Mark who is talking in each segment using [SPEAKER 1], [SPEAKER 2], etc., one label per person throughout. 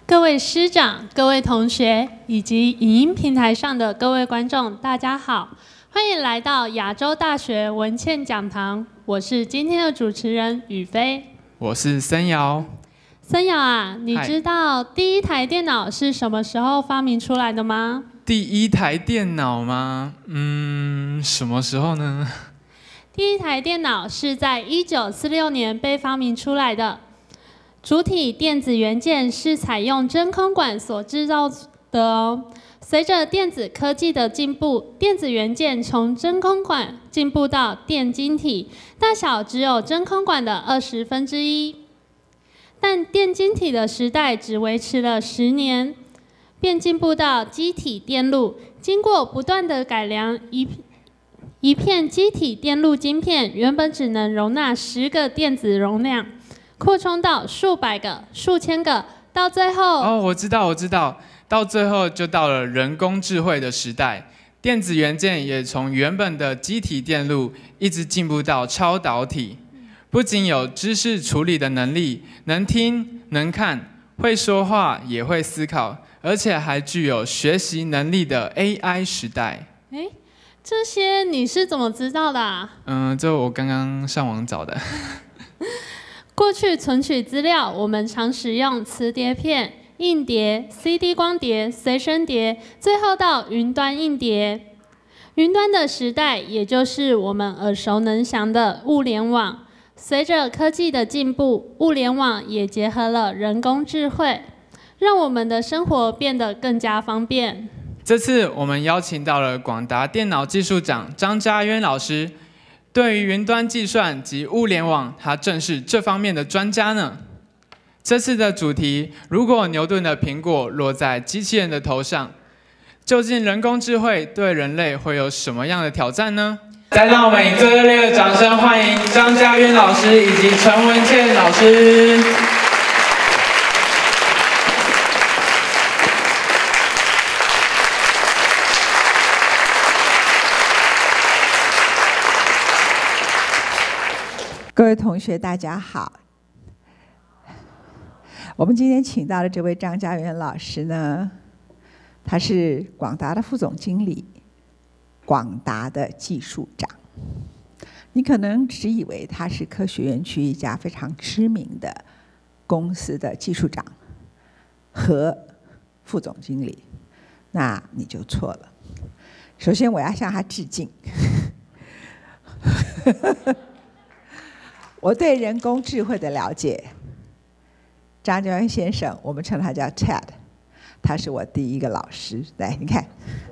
[SPEAKER 1] 各位师长、各位同学以及影音平台上的各位观众，大家好，欢迎来到亚洲大学文茜讲堂。我是今天的主持人宇飞，
[SPEAKER 2] 我是森瑶。
[SPEAKER 1] 森瑶啊，你知道第一台电脑是什么时候发明出来的吗？
[SPEAKER 2] 第一台电脑吗？什么时候呢？
[SPEAKER 1] 第一台电脑是在1946年被发明出来的。主体电子元件是采用真空管所制造的哦。随着电子科技的进步，电子元件从真空管进步到电晶体，大小只有真空管的1/20。但电晶体的时代只维持了10年，便进步到基体电路。经过不断的改良，一片基体电路晶片原本只能容纳10个电子容量。扩充到数百个、数千个，到最后
[SPEAKER 2] 我知道，到最后就到了人工智慧的时代，电子元件也从原本的基体电路一直进步到超导体，不仅有知识处理的能力，能听能看，会说话也会思考，而且还具有学习能力的 AI 时代。
[SPEAKER 1] 这些你是怎么知道的啊？
[SPEAKER 2] 这我刚刚上网找的。
[SPEAKER 1] 过去存取资料，我们常使用磁碟片、硬碟、CD 光碟、随身碟，最后到云端硬碟。云端的时代，也就是我们耳熟能详的物联网。随着科技的进步，物联网也结合了人工智慧，让我们的生活变得更加方便。
[SPEAKER 2] 这次我们邀请到了广达电脑技术长张家渊老师。对于云端计算及物联网，他正是这方面的专家呢。这次的主题，如果牛顿的苹果落在机器人的头上，究竟人工智慧对人类会有什么样的挑战呢？再让我们以最热烈的掌声欢迎张家渊老师以及陈文茜老师。
[SPEAKER 3] 各位同学，大家好。我们今天请到的这位张家渊老师呢，他是广达的副总经理，广达的技术长。你可能只以为他是科学园区一家非常知名的公司的技术长和副总经理，那你就错了。首先，我要向他致敬。我对人工智慧的了解，张家渊先生，我们称他叫 Chad， 他是我第一个老师。来，你看，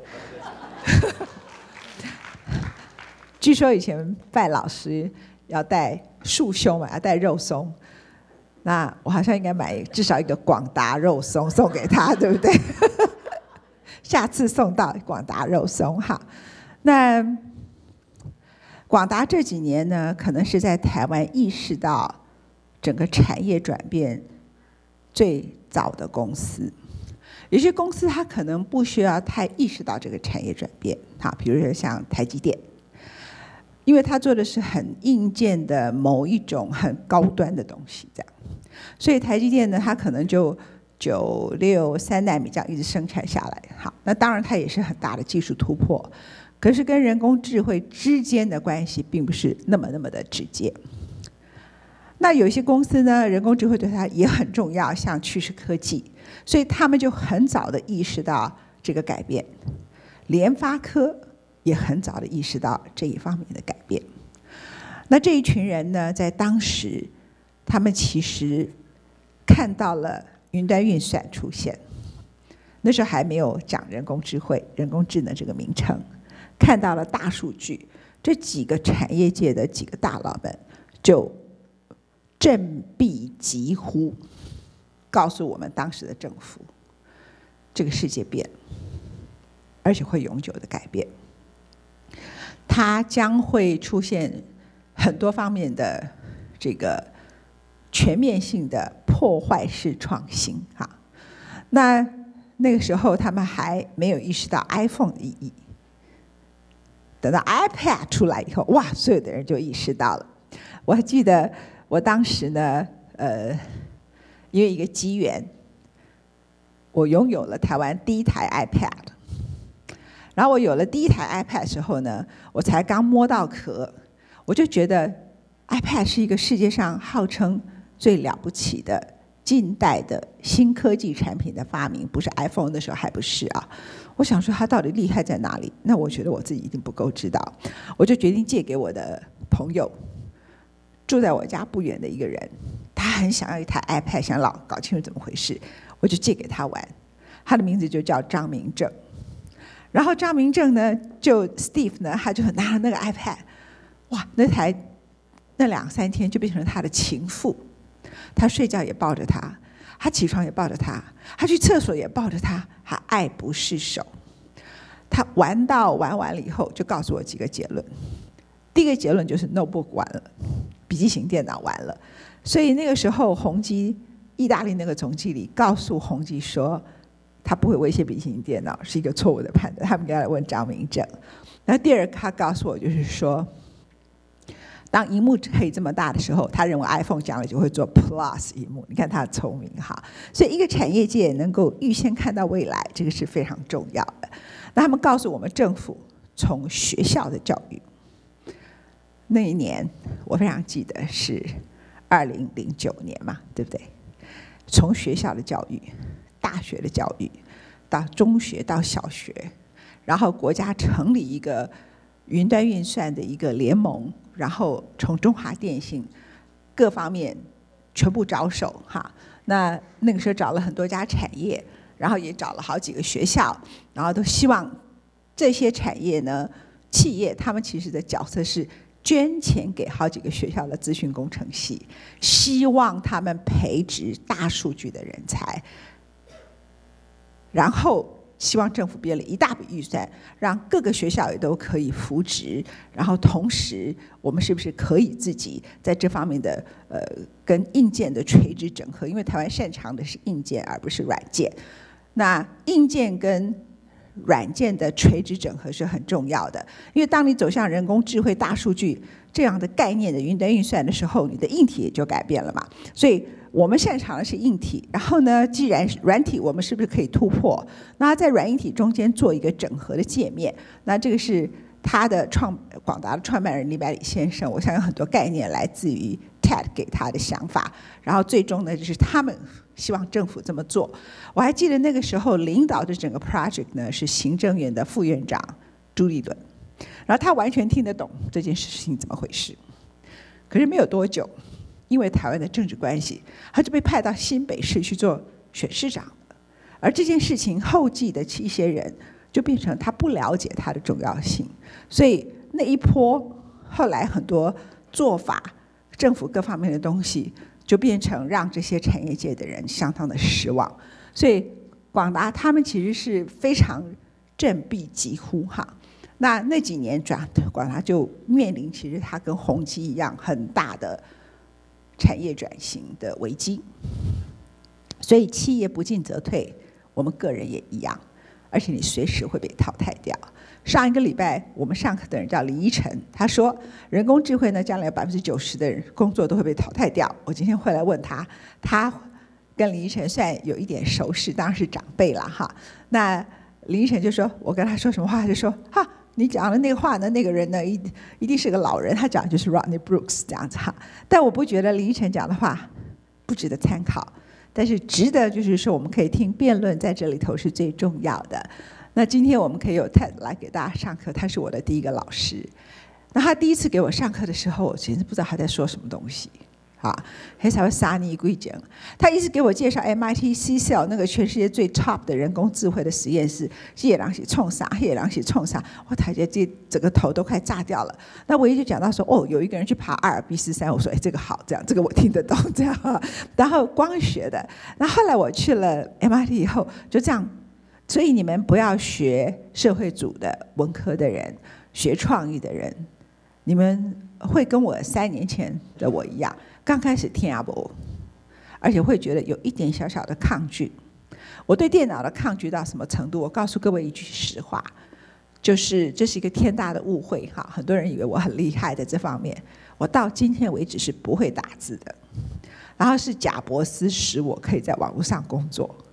[SPEAKER 3] 据说以前拜老师要带束胸嘛，要带肉松，那我好像应该买至少一个广达肉松送给他，对不对？下次送到广达肉松好，那。广达这几年呢，可能是在台湾意识到整个产业转变最早的公司。有些公司它可能不需要太意识到这个产业转变，好，比如说像台积电，因为它做的是很硬件的某一种很高端的东西，这样，所以台积电呢，它可能就96、3奈米这样一直生产下来。好，那当然它也是很大的技术突破。可是跟人工智慧之间的关系并不是那么的直接。那有些公司呢，人工智慧对它也很重要，像趋势科技，所以他们就很早的意识到这个改变。联发科也很早的意识到这一方面的改变。那这一群人呢，在当时，他们其实看到了云端运算出现，那时候还没有讲人工智慧、人工智能这个名称。看到了大数据，这几个产业界的几个大佬们就振臂疾呼，告诉我们当时的政府，这个世界变了，而且会永久的改变。它将会出现很多方面的这个全面性的破坏式创新哈。那个时候他们还没有意识到 iPhone 的意义。等到 iPad 出来以后，哇，所有的人就意识到了。我还记得我当时呢，因为一个机缘， 我拥有了台湾第一台 iPad。然后我有了第一台 iPad 之后呢，我才刚摸到壳，我就觉得 iPad 是一个世界上号称最了不起的近代的新科技产品的发明，不是 iPhone 的时候还不是啊。我想说它到底厉害在哪里？那我觉得我自己一定不够知道，我就决定借给我的朋友，住在我家不远的一个人，他很想要一台 iPad， 想搞清楚怎么回事，我就借给他玩。他的名字就叫张明正。然后张明正呢，就 Steve 呢，他就拿了那个 iPad， 哇，那2、3天就变成了他的情妇。他睡觉也抱着他，他起床也抱着他，他去厕所也抱着他，他爱不释手。他玩完了以后，就告诉我几个结论。第一个结论就是 notebook 完了，笔记型电脑完了。所以那个时候，宏基意大利那个总经理告诉宏基说，他不会威胁笔记型电脑，是一个错误的判断。他们应该来问张明正。然后第二个，他告诉我就是说，当荧幕可以这么大的时候，他认为 iPhone 将来就会做 Plus 荧幕。你看他的聪明哈，所以一个产业界能够预先看到未来，这个是非常重要的。那他们告诉我们，政府从学校的教育，那一年我非常记得是2009年嘛，对不对？从学校的教育。大学的教育，到中学到小学，然后国家成立一个云端运算的一个联盟，然后从中华电信各方面全部着手哈。那个时候找了很多家产业，然后也找了好几个学校，然后都希望这些产业呢，企业他们其实的角色是捐钱给好几个学校的资讯工程系，希望他们培植大数据的人才。然后希望政府编了一大笔预算，让各个学校也都可以扶植。然后同时，我们是不是可以自己在这方面的跟硬件的垂直整合？因为台湾擅长的是硬件，而不是软件。那硬件跟软件的垂直整合是很重要的，因为当你走向人工智慧、大数据这样的概念的云端运算的时候，你的硬体也就改变了嘛。所以我们擅长的是硬体，然后呢，既然软体我们是不是可以突破？那在软硬体中间做一个整合的界面，那这个是他的广达的创办人李百里先生，我想有很多概念来自于 TED 给他的想法，然后最终呢，就是他们希望政府这么做。我还记得那个时候领导的整个 project 呢是行政院的副院长朱立伦，然后他完全听得懂这件事情怎么回事。可是没有多久，因为台湾的政治关系，他就被派到新北市去做选市长。而这件事情后继的一些人就变成他不了解它的重要性，所以那一波后来很多做法，政府各方面的东西就变成让这些产业界的人相当的失望。所以广达他们其实是非常振臂疾呼哈。那几年广达就面临其实它跟宏基一样很大的产业转型的危机。所以企业不进则退，我们个人也一样，而且你随时会被淘汰掉。上一个礼拜我们上课的人叫李依晨，他说人工智慧呢，将来90%的人工作都会被淘汰掉。我今天会来问他，他跟李依晨算有一点熟识，当然是长辈了哈。那李依晨就说，我跟他说什么话，他就说哈，你讲的那个话呢，那个人呢一定是个老人，他讲的就是 Rodney Brooks 这样子哈。但我不觉得李依晨讲的话不值得参考。但是值得就是说，我们可以听辩论，在这里头是最重要的。那今天我们可以有 TED 来给大家上课，他是我的第一个老师。那他第一次给我上课的时候，我简直不知道他在说什么东西。还才会撒你规讲，他一直给我介绍 MIT CSAIL 那个全世界最 top 的人工智慧的实验室，夜郎是冲啥，夜郎是冲啥，我台阶这整个头都快炸掉了。那唯一就讲到说，哦，有一个人去爬阿尔卑斯山，我说，哎，这个好，这样，这个我听得懂，这样。然后光学的，那后来我去了 MIT 以后，就这样。所以你们不要学社会组的文科的人，学创意的人，你们会跟我3年前的我一样。刚开始听不，而且会觉得有一点小小的抗拒。我对电脑的抗拒到什么程度？我告诉各位一句实话，就是这是一个天大的误会哈。很多人以为我很厉害在这方面，我到今天为止是不会打字的。然后是贾伯斯使我可以在网络上工作。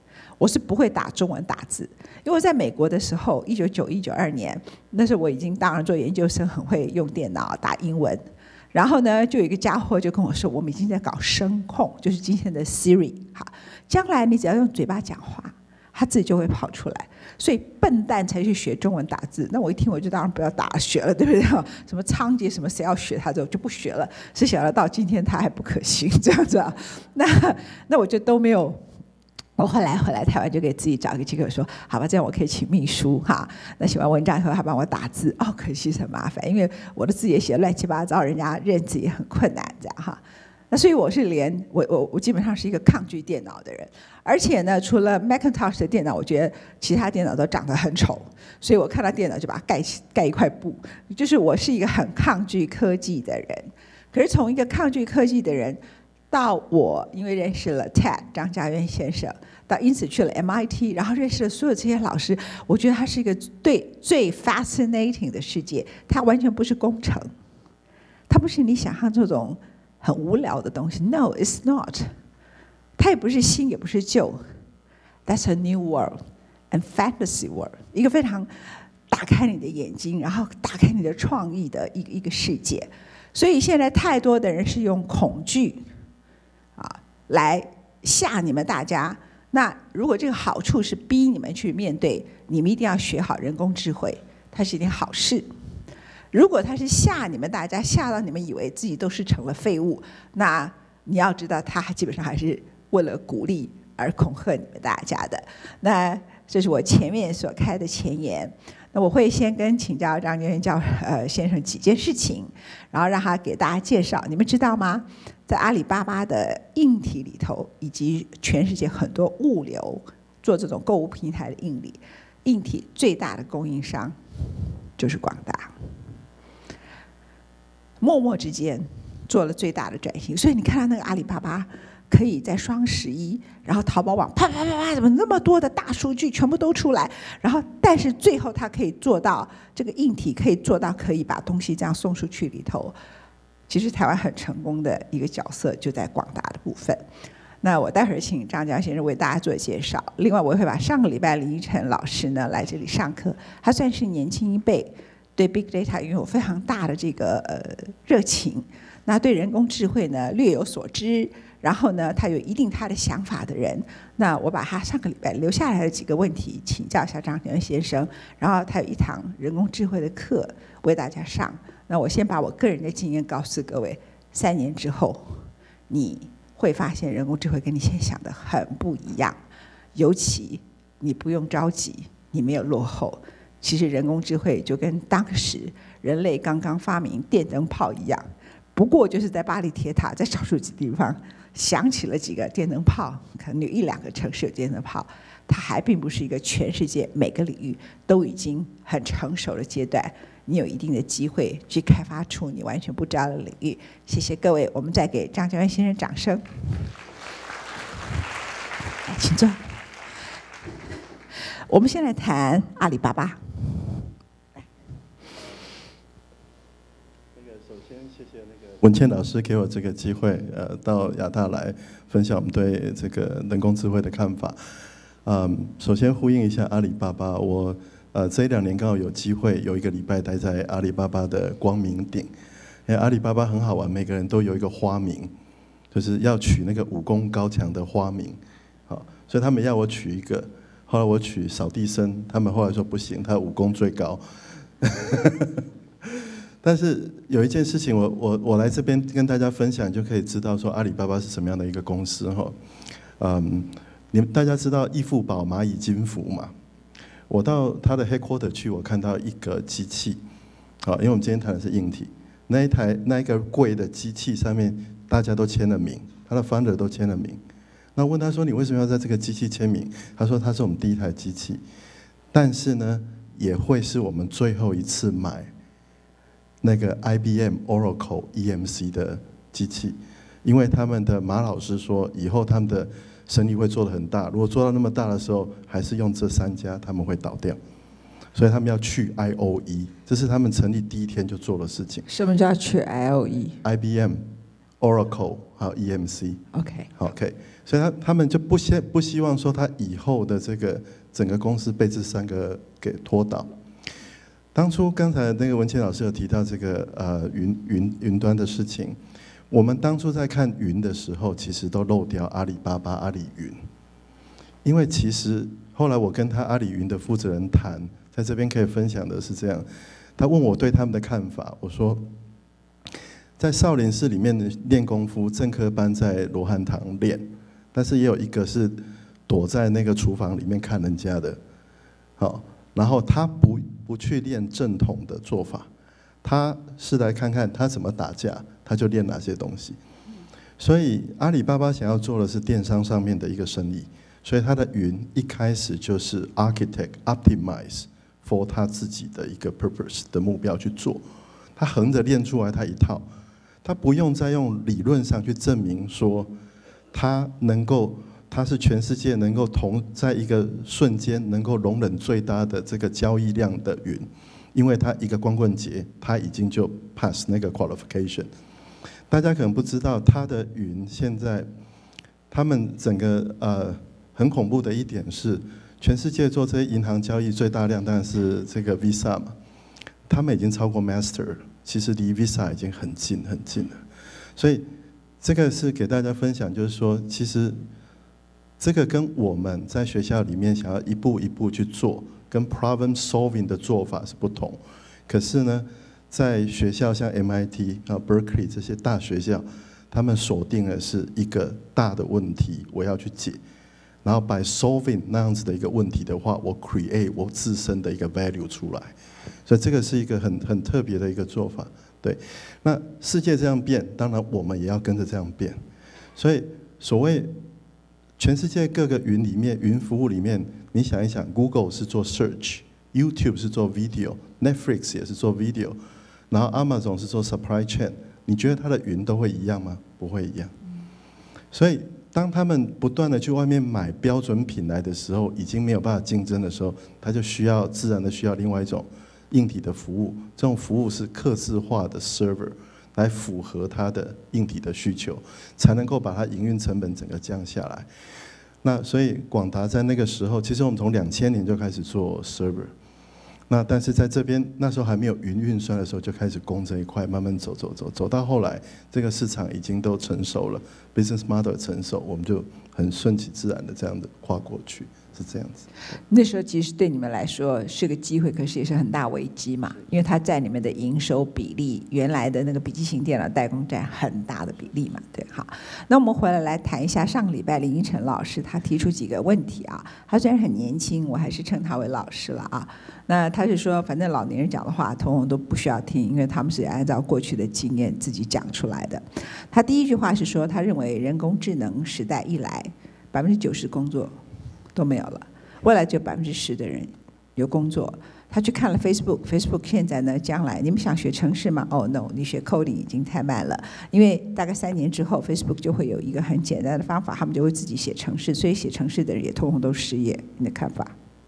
[SPEAKER 3] 我是不会打中文打字，因为在美国的时候，1991、92年，那时候我已经当然做研究生，很会用电脑打英文。然后呢，就有一个家伙就跟我说，我们已经在搞声控，就是今天的 Siri。好，将来你只要用嘴巴讲话，它自己就会跑出来。所以笨蛋才去学中文打字。那我一听我就当然不要打学了，对不对？什么仓颉什么谁要学它就不学了。谁想得到今天它还不可行这样子啊？那我就都没有。我后来回来台湾就给自己找一个机会说，好吧，这样我可以请秘书哈。那写完文章以后，他帮我打字，哦，可惜是很麻烦，因为我的字也写乱七八糟，人家认字也很困难，这样哈。那所以我是我基本上是一个抗拒电脑的人，而且呢，除了 Macintosh 的电脑，我觉得其他电脑都长得很丑，所以我看到电脑就把它盖一块布，就是我是一个很抗拒科技的人。可是从一个抗拒科技的人，到我因为认识了 Ted 张家渊先生，到因此去了 MIT， 然后认识了所有这些老师，我觉得它是一个最 fascinating 的世界。它完全不是工程，它不是你想象这种很无聊的东西。No, it's not。它也不是新，也不是旧。That's a new world and fantasy world， 一个非常打开你的眼睛，然后打开你的创意的一个世界。所以现在太多的人是用恐惧来吓你们大家。那如果这个好处是逼你们去面对，你们一定要学好人工智慧，它是一件好事。如果它是吓你们大家，吓到你们以为自己都是成了废物，那你要知道，它基本上还是为了鼓励而恐吓你们大家的。那这是我前面所开的前言。那我会先请教张家渊先生几件事情，然后让他给大家介绍。你们知道吗？在阿里巴巴的硬体里头，以及全世界很多物流做这种购物平台的硬体最大的供应商就是广达。默默之间做了最大的转型，所以你看到那个阿里巴巴可以在双11，然后淘宝网啪啪啪啪，怎么那么多的大数据全部都出来，然后但是最后它可以做到这个硬体可以做到可以把东西这样送出去里头，其实台湾很成功的一个角色就在广达的部分。那我待会儿请张家先生为大家做介绍。另外我会把上个礼拜林依晨老师呢来这里上课，他算是年轻一辈，对 Big Data 拥有非常大的这个热情，那对人工智慧呢略有所知。然后呢，他有一定他的想法的人，那我把他上个礼拜留下来的几个问题请教一下张家渊先生，然后他有一堂人工智慧的课为大家上。那我先把我个人的经验告诉各位，3年之后，你会发现人工智慧跟你现在想的很不一样，尤其你不用着急，你没有落后。其实人工智慧就跟当时人类刚刚发明电灯泡一样，不过就是在巴黎铁塔在少数几地方响起了几个电灯泡，可能有1、2个城市有电灯泡，它还并不是一个全世界每个领域都已经很成熟的阶段。你有一定的机会去开发出你完全不知道的领域。谢谢各位，我们再给张家渊先生掌声。来，请坐。我们先来谈阿里巴巴。
[SPEAKER 4] 首先谢谢文茜老师给我这个机会，到亚大来分享我们对这个人工智慧的看法。首先呼应一下阿里巴巴，我这1、2年刚好有机会有1个礼拜待在阿里巴巴的光明顶。阿里巴巴很好玩，每个人都有一个花名，就是要取那个武功高强的花名。好，所以他们要我取一个，后来我取扫地僧，他们后来说不行，他武功最高。但是有一件事情我来这边跟大家分享，就可以知道说阿里巴巴是什么样的一个公司哈。你们大家知道易富宝、蚂蚁金服嘛？我到他的 headquarter 去，我看到一个机器，好，因为我们今天谈的是硬体，那一个贵的机器上面大家都签了名，他的 founder 都签了名。那问他说你为什么要在这个机器签名？他说他是我们第1台机器，但是呢也会是我们最后一次买那个 IBM、Oracle、EMC 的机器，因为他们的马老师说以后他们的生意会做得很大，如果做到那么大的时候，还是用这3家，他们会倒掉，所以他们要去 IOE， 这是他们成立第1天就做的事情。
[SPEAKER 3] 什么叫去 IOE？
[SPEAKER 4] IBM、 Oracle 还有 EMC。
[SPEAKER 3] OK，
[SPEAKER 4] OK， 所以他们就不希望说他以后的这个整个公司被这3个给拖倒。当初刚才那个文茜老师有提到这个云端的事情，我们当初在看云的时候，其实都漏掉阿里巴巴、阿里云，因为其实后来我跟他阿里云的负责人谈，在这边可以分享的是这样，他问我对他们的看法，我说，在少林寺里面的练功夫，正科班在罗汉堂练，但是也有一个是躲在那个厨房里面看人家的，好，然后他不去练正统的做法，他是来看看他怎么打架，他就练哪些东西。所以阿里巴巴想要做的是电商上面的一个生意，所以他的云一开始就是 architect optimize for 他自己的一个 purpose 的目标去做，他横着练出来他一套，他不用再用理论上去证明说它是全世界能够在一个瞬间能够容忍最大的这个交易量的云，因为它一个光棍节，它已经就 pass 那个 qualification。大家可能不知道，它的云现在，他们整个很恐怖的一点是，全世界做这些银行交易最大量当然是这个 Visa 嘛，他们已经超过 Master， 其实离 Visa 已经很近很近了。所以这个是给大家分享，就是说，其实这个跟我们在学校里面想要一步一步去做，跟 problem solving 的做法是不同。可是呢，在学校像 MIT 啊、Berkeley 这些大学校，他们锁定的是一个大的问题，我要去解。然后 by solving 那样子的一个问题的话，我 create 我自身的一个 value 出来。所以这个是一个很特别的一个做法。对，那世界这样变，当然我们也要跟着这样变。所以所谓全世界各个云里面，云服务里面，你想一想 ，Google 是做 search，YouTube 是做 video，Netflix 也是做 video， 然后 Amazon 是做 supply chain， 你觉得它的云都会一样吗？不会一样。所以当他们不断的去外面买标准品来的时候，已经没有办法竞争的时候，他就自然的需要另外一种硬体的服务。这种服务是客制化的 server。来符合它的硬体的需求，才能够把它营运成本整个降下来。那所以广达在那个时候，其实我们从2000年就开始做 server， 那但是在这边那时候还没有云运算的时候，就开始攻这一块，慢慢走到后来，这个市场已经都成熟了 ，business model 成熟，我们就很顺其自然的这样的跨过去。是这样子。
[SPEAKER 3] 那时候其实对你们来说是个机会，可是也是很大危机嘛，因为它在你们的营收比例，原来的那个笔记型电脑代工占很大的比例嘛，对，好。那我们回来谈一下上个礼拜林依晨老师他提出几个问题啊，他虽然很年轻，我还是称他为老师了啊。那他是说，反正老年人讲的话，统统都不需要听，因为他们是按照过去的经验自己讲出来的。他第一句话是说，他认为人工智能时代一来，90%工作都没有了，未来就10%的人有工作。他去看了 Facebook 现在呢，将来你们想学程式吗？ Oh no， 你学 coding 已经太慢了，因为大概3年之后 Facebook 就会有一个很简单的方法，他们就会自己写程式，所以写程式的人也统统都失业。你的看法？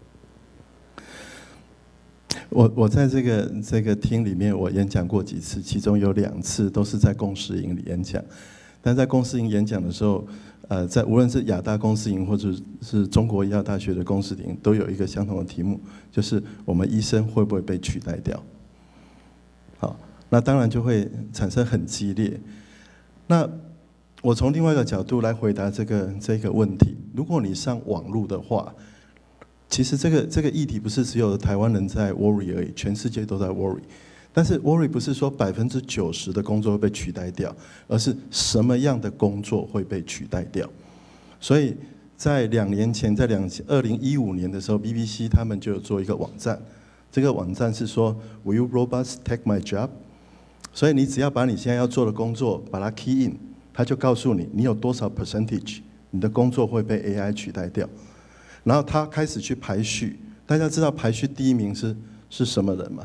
[SPEAKER 4] 我在这个厅里面，我演讲过几次，其中有2次都是在公司营里演讲。但在公司营演讲的时候，在无论是亚大公司营或者是中国医药大学的公司营，都有一个相同的题目，就是我们医生会不会被取代掉？好，那当然就会产生很激烈。那我从另外一个角度来回答这个问题：如果你上网络的话，其实这个议题不是只有台湾人在 worry 而已，全世界都在 worry。但是 worry 不是说90%的工作会被取代掉，而是什么样的工作会被取代掉。所以在2年前，在2015年的时候 ，BBC 他们就有做一个网站，这个网站是说 Will you robots take my job？ 所以你只要把你现在要做的工作把它 key in， 它就告诉你你有多少 percentage， 你的工作会被 AI 取代掉。然后他开始去排序，大家知道排序第1名是什么人吗？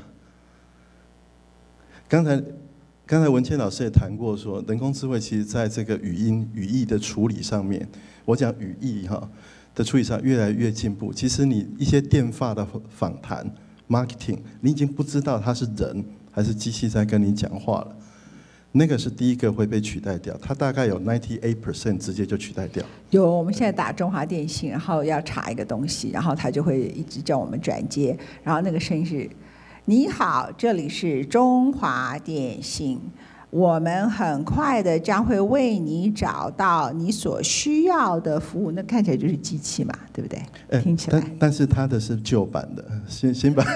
[SPEAKER 4] 刚才文茜老师也谈过说，人工智慧其实在这个语义的处理上面，我讲语义的处理上越来越进步。其实你一些电话的访谈 marketing， 你已经不知道他是人还是机器在跟你讲话了。 那个是第一个会被取代掉，它大概有98% 直接就取代掉。
[SPEAKER 3] 有，我们现在打中华电信，然后要查一个东西，然后他就会一直叫我们转接，然后那个声音是：你好，这里是中华电信，我们很快的将会为你找到你所需要的服务。那看起来就是机器嘛，对不对？听起来。
[SPEAKER 4] 但是它的是旧版的，新版。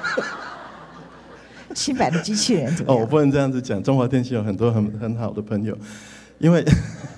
[SPEAKER 3] 新版的机器人怎么样？
[SPEAKER 4] 我不能这样子讲。中华电信有很多很好的朋友，因为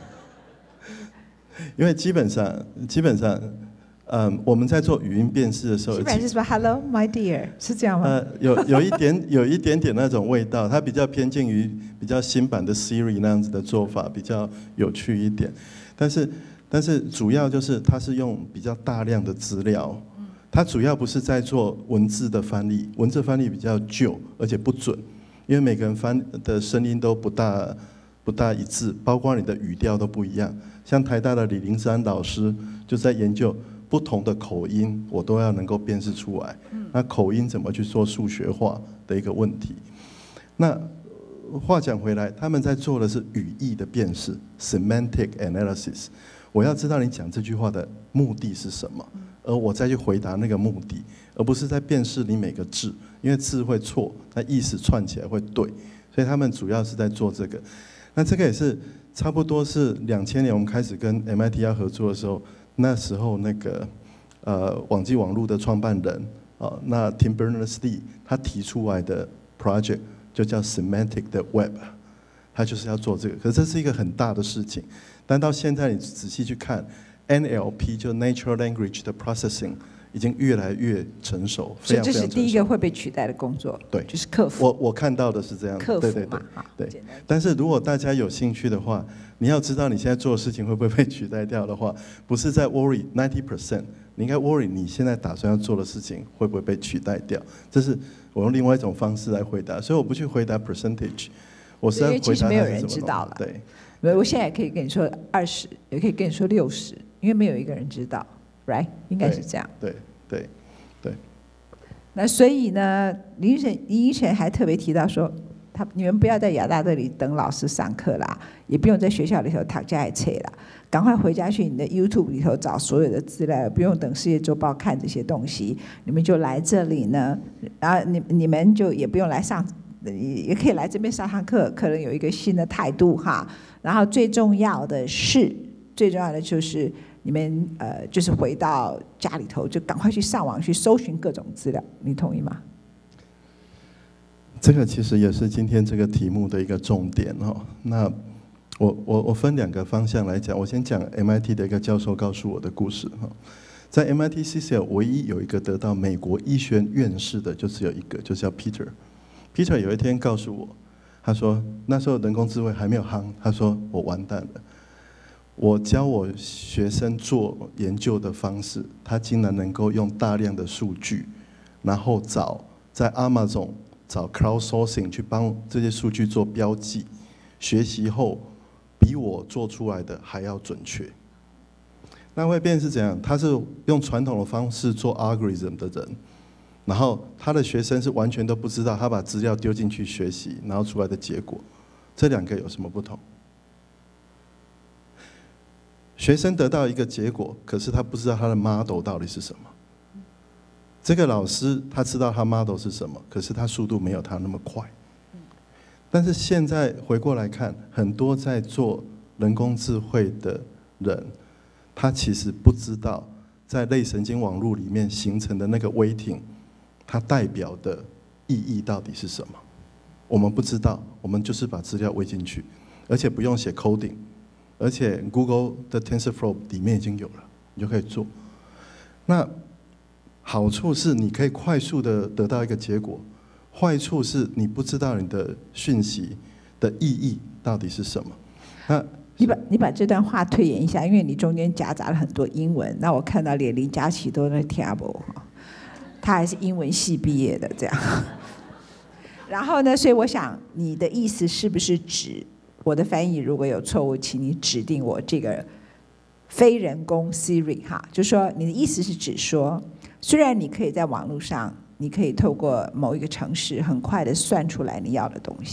[SPEAKER 4] 基本上，我们在做语音辨识的时候，
[SPEAKER 3] 新版是什么 ？Hello, my dear， 是这样吗？
[SPEAKER 4] 有一点点那种味道，它比较偏近于比较新版的 Siri 那样子的做法，比较有趣一点。但是主要就是它是用比较大量的资料。它主要不是在做文字的翻译，文字翻译比较旧，而且不准，因为每个人翻的声音都不大一致，包括你的语调都不一样。像台大的李林山老师就在研究不同的口音，我都要能够辨识出来。那口音怎么去做数学化的一个问题？那话讲回来，他们在做的是语义的辨识 （semantic analysis）。我要知道你讲这句话的目的是什么。而我再去回答那个目的，而不是在辨识你每个字，因为字会错，那意思串起来会对，所以他们主要是在做这个。那这个也是差不多是2000年我们开始跟 MIT 要合作的时候，那时候那个网际网路的创办人那 Tim Berners-Lee 他提出来的 project 就叫 Semantic 的 Web， 他就是要做这个。可是这是一个很大的事情，但到现在你仔细去看。NLP 就 Natural Language 的 Processing 已经越来越成熟，
[SPEAKER 3] 所以这是第一个会被取代的工作，
[SPEAKER 4] 对，
[SPEAKER 3] 就是客服。
[SPEAKER 4] 我看到的是这样，
[SPEAKER 3] 客服嘛，
[SPEAKER 4] 对。但是如果大家有兴趣的话，你要知道你现在做的事情会不会被取代掉的话，不是在 worry 90%， 你应该 worry 你现在打算要做的事情会不会被取代掉。这是我用另外一种方式来回答，所以我不去回答 percentage， 我是在回答它是什么。
[SPEAKER 3] 没有人知道了，
[SPEAKER 4] 对。
[SPEAKER 3] 我现在也可以跟你说20%，也可以跟你说60%。因为没有一个人知道 ，right？ 应该是这样。
[SPEAKER 4] 对。
[SPEAKER 3] 那所以呢，林依晨还特别提到说，你们不要在亚大这里等老师上课啦，也不用在学校里头躺家里册啦，赶快回家去你的 YouTube 里头找所有的资料，不用等世界周报看这些东西，你们就来这里呢，然后你们就也不用来上。也可以来这边上课，可能有一个新的态度哈。然后最重要的就是你们就是回到家里头，就赶快去上网去搜寻各种资料，你同意吗？
[SPEAKER 4] 这个其实也是今天这个题目的一个重点哈。那我分2个方向来讲，我先讲 MIT 的一个教授告诉我的故事哈。在 MIT CCL 唯一有一个得到美国医学院士的，就只有一个，就叫 Peter。Peter 有一天告诉我，他说那时候人工智慧还没有夯，他说我完蛋了。我教我学生做研究的方式，他竟然能够用大量的数据，然后在 Amazon 找 crowdsourcing 去帮这些数据做标记，学习后比我做出来的还要准确。那会变成是怎样？他是用传统的方式做 algorithm 的人。然后他的学生是完全都不知道，他把资料丢进去学习，然后出来的结果，这2个有什么不同？学生得到一个结果，可是他不知道他的 model 到底是什么。这个老师他知道他 model 是什么，可是他速度没有他那么快。但是现在回过来看，很多在做人工智慧的人，他其实不知道在类神经网络里面形成的那个 weighting。它代表的意义到底是什么？我们不知道，我们就是把资料喂进去，而且不用写 coding， 而且 Google 的 TensorFlow 里面已经有了，你就可以做。那好处是你可以快速的得到一个结果，坏处是你不知道你的讯息的意义到底是什么。那
[SPEAKER 3] 你把这段话推演一下，因为你中间夹杂了很多英文，那我看到连林佳琪都在听不。他还是英文系毕业的这样，然后呢，所以我想你的意思是不是指我的翻译如果有错误，请你指定我这个非人工 Siri 哈，就是说你的意思是指说，虽然你可以在网络上，你可以透过某一个程式很快的算出来你要的东西，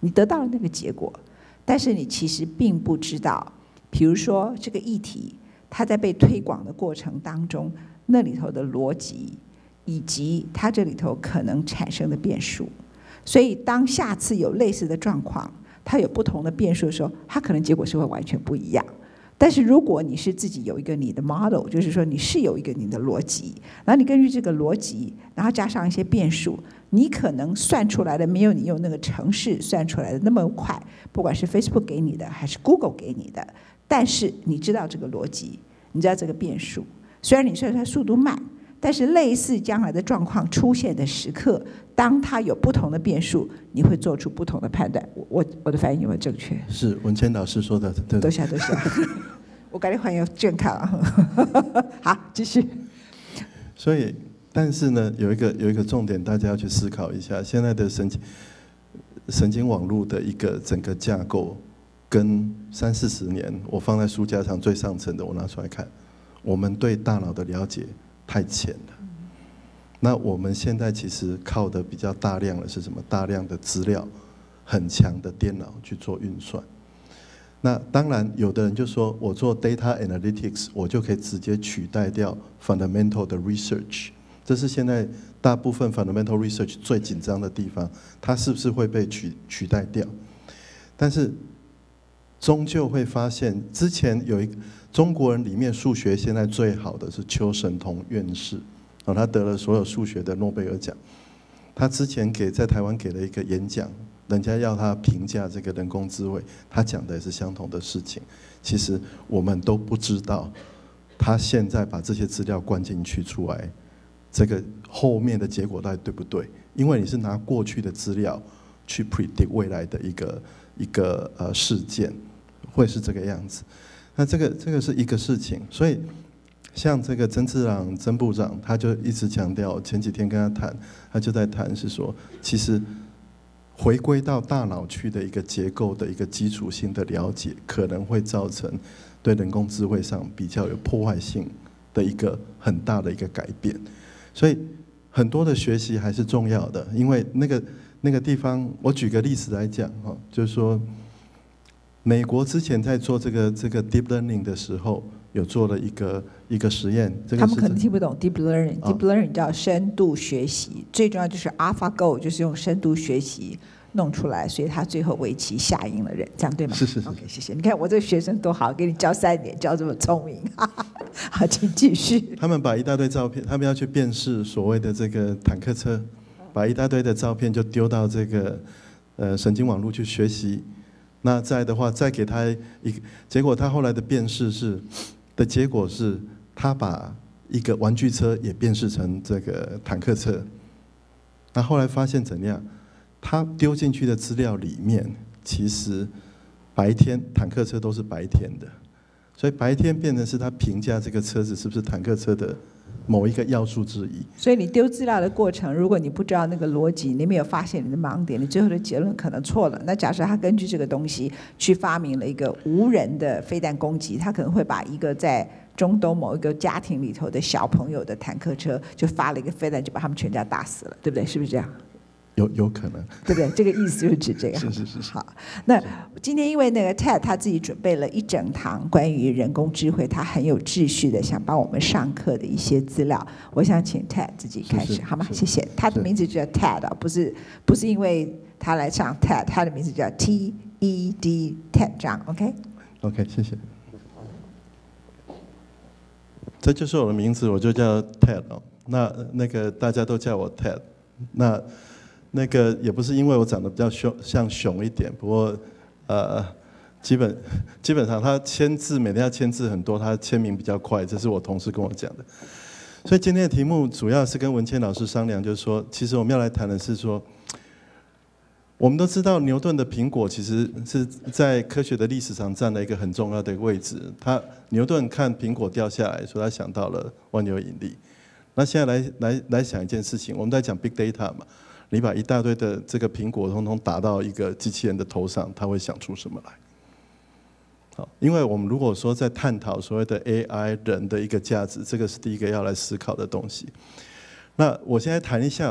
[SPEAKER 3] 你得到了那个结果，但是你其实并不知道，比如说这个议题，它在被推广的过程当中，那里头的逻辑，以及它这里头可能产生的变数。所以当下次有类似的状况，它有不同的变数的时候，它可能结果是会完全不一样。但是如果你是自己有一个你的 model， 就是说你是有一个你的逻辑，然后你根据这个逻辑，然后加上一些变数，你可能算出来的没有你用那个程式算出来的那么快，不管是 Facebook 给你的还是 Google 给你的，但是你知道这个逻辑，你知道这个变数，虽然你算出来速度慢，但是类似将来的状况出现的时刻，当它有不同的变数，你会做出不同的判断。我的反应有没有正确？是
[SPEAKER 4] 文谦老师说的，对。
[SPEAKER 3] 多谢。我赶紧还有健康啊！好，继续。
[SPEAKER 4] 所以，但是呢，有一个重点，大家要去思考一下，现在的神经网络的一个整个架构，跟30-40年我放在书架上最上层的，我拿出来看，我们对大脑的了解太浅了。那我们现在其实靠的比较大量的是什么？大量的资料，很强的电脑去做运算。那当然，有的人就说我做 data analytics， 我就可以直接取代掉 fundamental 的 research。这是现在大部分 fundamental research 最紧张的地方，它是不是会被取代掉？但是终究会发现，之前有一个中国人里面数学现在最好的是邱神童院士，他得了所有数学的诺贝尔奖。他之前在台湾给了一个演讲。人家要他评价这个人工智慧，他讲的也是相同的事情。其实我们都不知道，他现在把这些资料灌进去出来，这个后面的结果到底对不对？因为你是拿过去的资料去 predict 未来的一个事件，会是这个样子。那这个是一个事情，所以像这个曾志朗曾部长，他就一直强调，前几天跟他谈，他就在谈是说，其实。回归到大脑区的一个结构的一个基础性的了解，可能会造成对人工智慧上比较有破坏性的一个很大的一个改变。所以很多的学习还是重要的，因为那个地方，我举个例子来讲哈，就是说，美国之前在做这个 deep learning 的时候，有做了一个实验。
[SPEAKER 3] 他们可能听不懂 deep learning，deep learning 叫深度学习，最重要就是 AlphaGo 就是用深度学习弄出来，所以他最后围棋下赢了人，这样对吗？
[SPEAKER 4] 是。
[SPEAKER 3] OK， 谢谢。你看我这个学生多好，给你教3年，教这么聪明。好，请继续。
[SPEAKER 4] 他们把一大堆照片，他们要去辨识所谓的这个坦克车，把一大堆的照片就丢到这个神经网络去学习。那再的话，再给他一个结果，他后来的辨识的结果是，他把一个玩具车也辨识成这个坦克车。那后来发现怎样？他丢进去的资料里面，其实白天坦克车都是白天的，所以白天变成是他评价这个车子是不是坦克车的某一个要素之一。
[SPEAKER 3] 所以你丢资料的过程，如果你不知道那个逻辑，你没有发现你的盲点，你最后的结论可能错了。那假设他根据这个东西去发明了一个无人的飞弹攻击，他可能会把一个在中东某一个家庭里头的小朋友的坦克车就发了一个飞弹，就把他们全家打死了，对不对？是不是这样？
[SPEAKER 4] 有可能，
[SPEAKER 3] 对不对？这个意思就是指这个。
[SPEAKER 4] 是。
[SPEAKER 3] 好，那今天因为那个 Ted 他自己准备了一整堂关于人工智慧，他很有秩序的想帮我们上课的一些资料，我想请 Ted 自己开始，好吗？谢谢。他的名字就叫 Ted， 不是因为他来上 Ted， 他的名字叫 TED Ted 这样 ，OK？OK， 谢谢。
[SPEAKER 4] 这就是我的名字，我就叫 Ted 哦。那个大家都叫我 Ted， 那个也不是因为我长得比较像熊一点，不过基本上他签字每天要签字很多，他签名比较快，这是我同事跟我讲的。所以今天的题目主要是跟文谦老师商量，就是说，其实我们要来谈的是说，我们都知道牛顿的苹果其实是在科学的历史上占了一个很重要的位置。牛顿看苹果掉下来，所以他想到了万有引力。那现在来想一件事情，我们在讲 big data 嘛。你把一大堆的这个苹果通通打到一个机器人的头上，它会想出什么来？好，因为我们如果说在探讨所谓的 AI 人的一个价值，这个是第一个要来思考的东西。那我现在谈一下我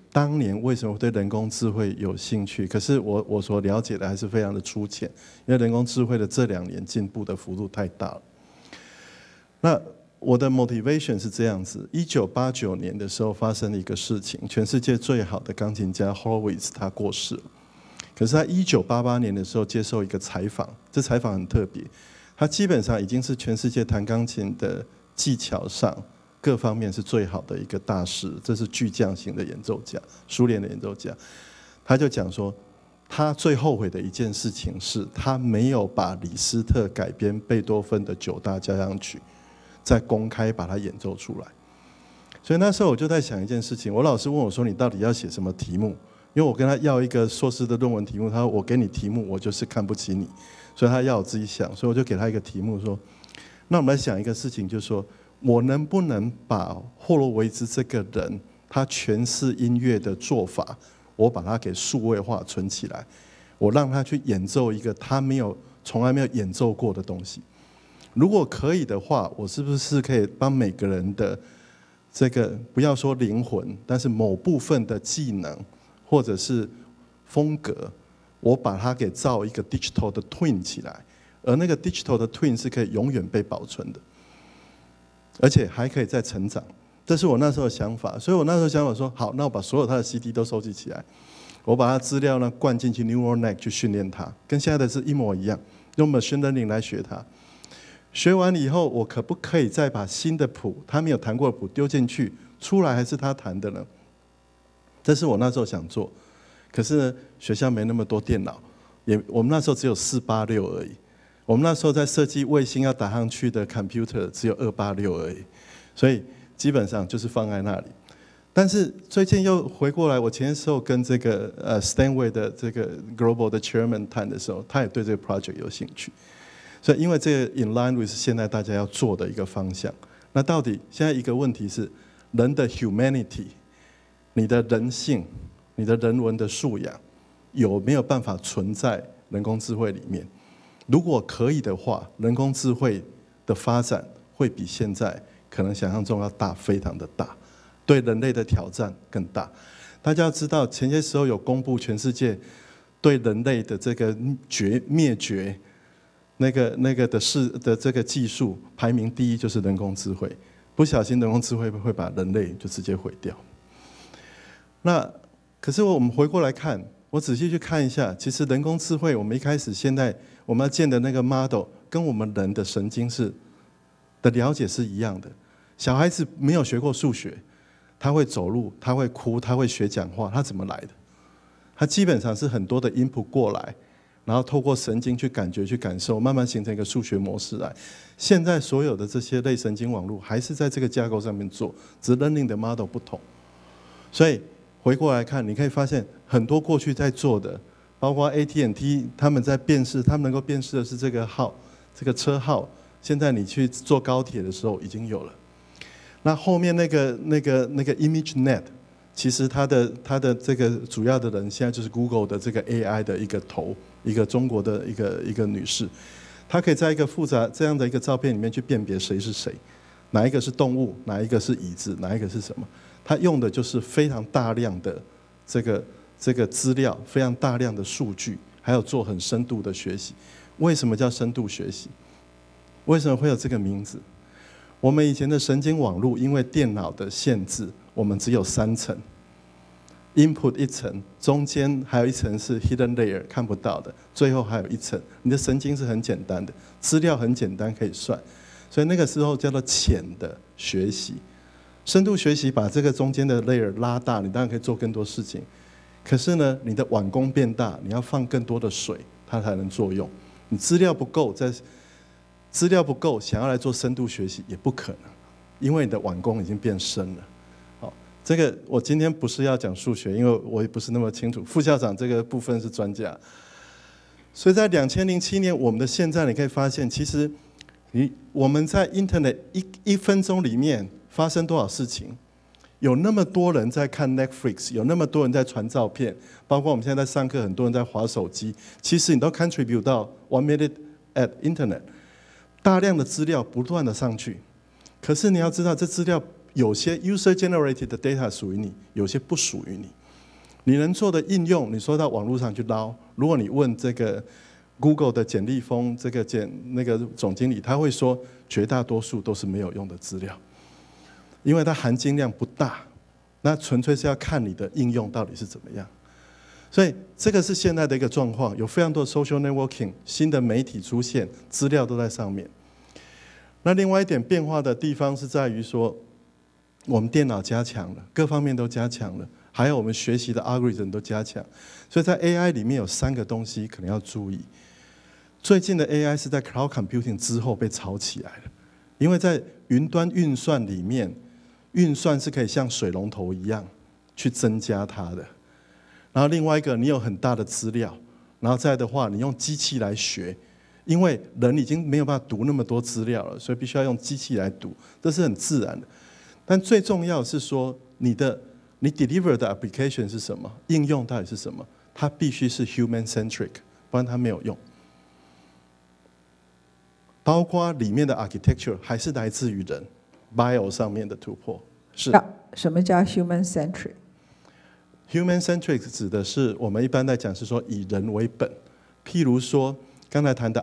[SPEAKER 4] 当年为什么对人工智慧有兴趣？可是我所了解的还是非常的粗浅，因为人工智慧的这2年进步的幅度太大了。那我的 motivation 是这样子：1989年的时候发生了一个事情，全世界最好的钢琴家 Horowitz 他过世了。可是他1988年的时候接受一个采访，这采访很特别，他基本上已经是全世界弹钢琴的技巧上各方面是最好的一个大师，这是巨匠型的演奏家，苏联的演奏家。他就讲说，他最后悔的一件事情是他没有把李斯特改编贝多芬的9大交响曲再公开把它演奏出来。所以那时候我就在想一件事情，我老师问我说，你到底要写什么题目？因为我跟他要一个硕士的论文题目，他说我给你题目，我就是看不起你，所以他要我自己想，所以我就给他一个题目说，那我们来想一个事情，就是说我能不能把霍洛维兹这个人他诠释音乐的做法，我把它给数位化存起来，我让他去演奏一个他从来没有演奏过的东西。如果可以的话，我是不是可以帮每个人的这个不要说灵魂，但是某部分的技能或者是风格，我把它给造一个 digital 的 twin 起来，而那个 digital 的 twin 是可以永远被保存的，而且还可以再成长。这是我那时候的想法，所以我那时候想法说，好，那我把所有他的 CD 都收集起来，我把他资料呢灌进去 neural net 去训练它，跟现在的是一模一样，用 machine learning 来学它。学完以后，我可不可以再把新的谱，他没有弹过的谱丢进去，出来还是他弹的呢？这是我那时候想做，可是呢，学校没那么多电脑，我们那时候只有486而已。我们那时候在设计卫星要打上去的 computer 只有286而已，所以基本上就是放在那里。但是最近又回过来，我前时候跟这个Stanway 的这个 Global 的 Chairman 谈的时候，他也对这个 project 有兴趣。所以因为这个 in line with 现在大家要做的一个方向，那到底现在一个问题是人的 humanity， 你的人性、你的人文的素养有没有办法存在人工智慧里面？如果可以的话，人工智慧的发展会比现在可能想象中要大，非常的大，对人类的挑战更大。大家要知道，前些时候有公布全世界对人类的这个灭绝。那个的这个技术排名第一就是人工智慧，不小心人工智慧会把人类就直接毁掉。那可是我们回过来看，我仔细去看一下，其实人工智慧我们一开始现在我们要建的那个 model 跟我们人的神经的了解是一样的。小孩子没有学过数学，他会走路，他会哭，他会学讲话，他怎么来的？他基本上是很多的 input 过来。然后透过神经去感觉、去感受，慢慢形成一个数学模式来。现在所有的这些类神经网络还是在这个架构上面做，只是 learning 的 model 不同。所以回过来看，你可以发现很多过去在做的，包括 AT&T 他们在辨识，他们能够辨识的是这个号、这个车号。现在你去坐高铁的时候已经有了。那后面那个 ImageNet， 其实它的这个主要的人现在就是 Google 的这个 AI 的一个头。一个中国的一个女士，她可以在一个复杂这样的一个照片里面去辨别谁是谁，哪一个是动物，哪一个是椅子，哪一个是什么？她用的就是非常大量的这个资料，非常大量的数据，还有做很深度的学习。为什么叫深度学习？为什么会有这个名字？我们以前的神经网络因为电脑的限制，我们只有3层。input 一层，中间还有一层是 hidden layer 看不到的，最后还有一层。你的神经是很简单的，资料很简单可以算，所以那个时候叫做浅的学习。深度学习把这个中间的 layer 拉大，你当然可以做更多事情。可是呢，你的碗弓变大，你要放更多的水，它才能作用。你资料不够，想要来做深度学习也不可能，因为你的碗弓已经变深了。这个我今天不是要讲数学，因为我也不是那么清楚。副校长这个部分是专家，所以在2007年，我们的现在你可以发现，其实我们在 Internet 一分钟里面发生多少事情，有那么多人在看 Netflix， 有那么多人在传照片，包括我们现在在上课，很多人在滑手机，其实你都 contribute 到 1 minute at Internet， 大量的资料不断的上去，可是你要知道这资料。有些 user generated 的 data 属于你，有些不属于你。 你能做的应用，你说到网络上去捞。如果你问这个 Google 的简立峰那个总经理，他会说绝大多数都是没有用的资料，因为它含金量不大，那纯粹是要看你的应用到底是怎么样。所以这个是现在的一个状况，有非常多的 social networking 新的媒体出现，资料都在上面。那另外一点变化的地方是在于说，我们电脑加强了，各方面都加强了，还有我们学习的 algorithm 都加强。所以在 AI 里面有3个东西可能要注意。最近的 AI 是在 cloud computing 之后被炒起来的，因为在云端运算里面，运算是可以像水龙头一样去增加它的。然后另外一个，你有很大的资料，然后再的话，你用机器来学。因为人已经没有办法读那么多资料了，所以必须要用机器来读，这是很自然的。但最重要的是说，你 deliver 的 application 是什么，应用到底是什么，它必须是 human centric， 不然它没有用。包括里面的 architecture 还是来自于人 ，bio 上面的突破是。
[SPEAKER 3] 什么叫 human centric？Human
[SPEAKER 4] centric 指的是我们一般在讲是说以人为本，譬如说。刚才谈的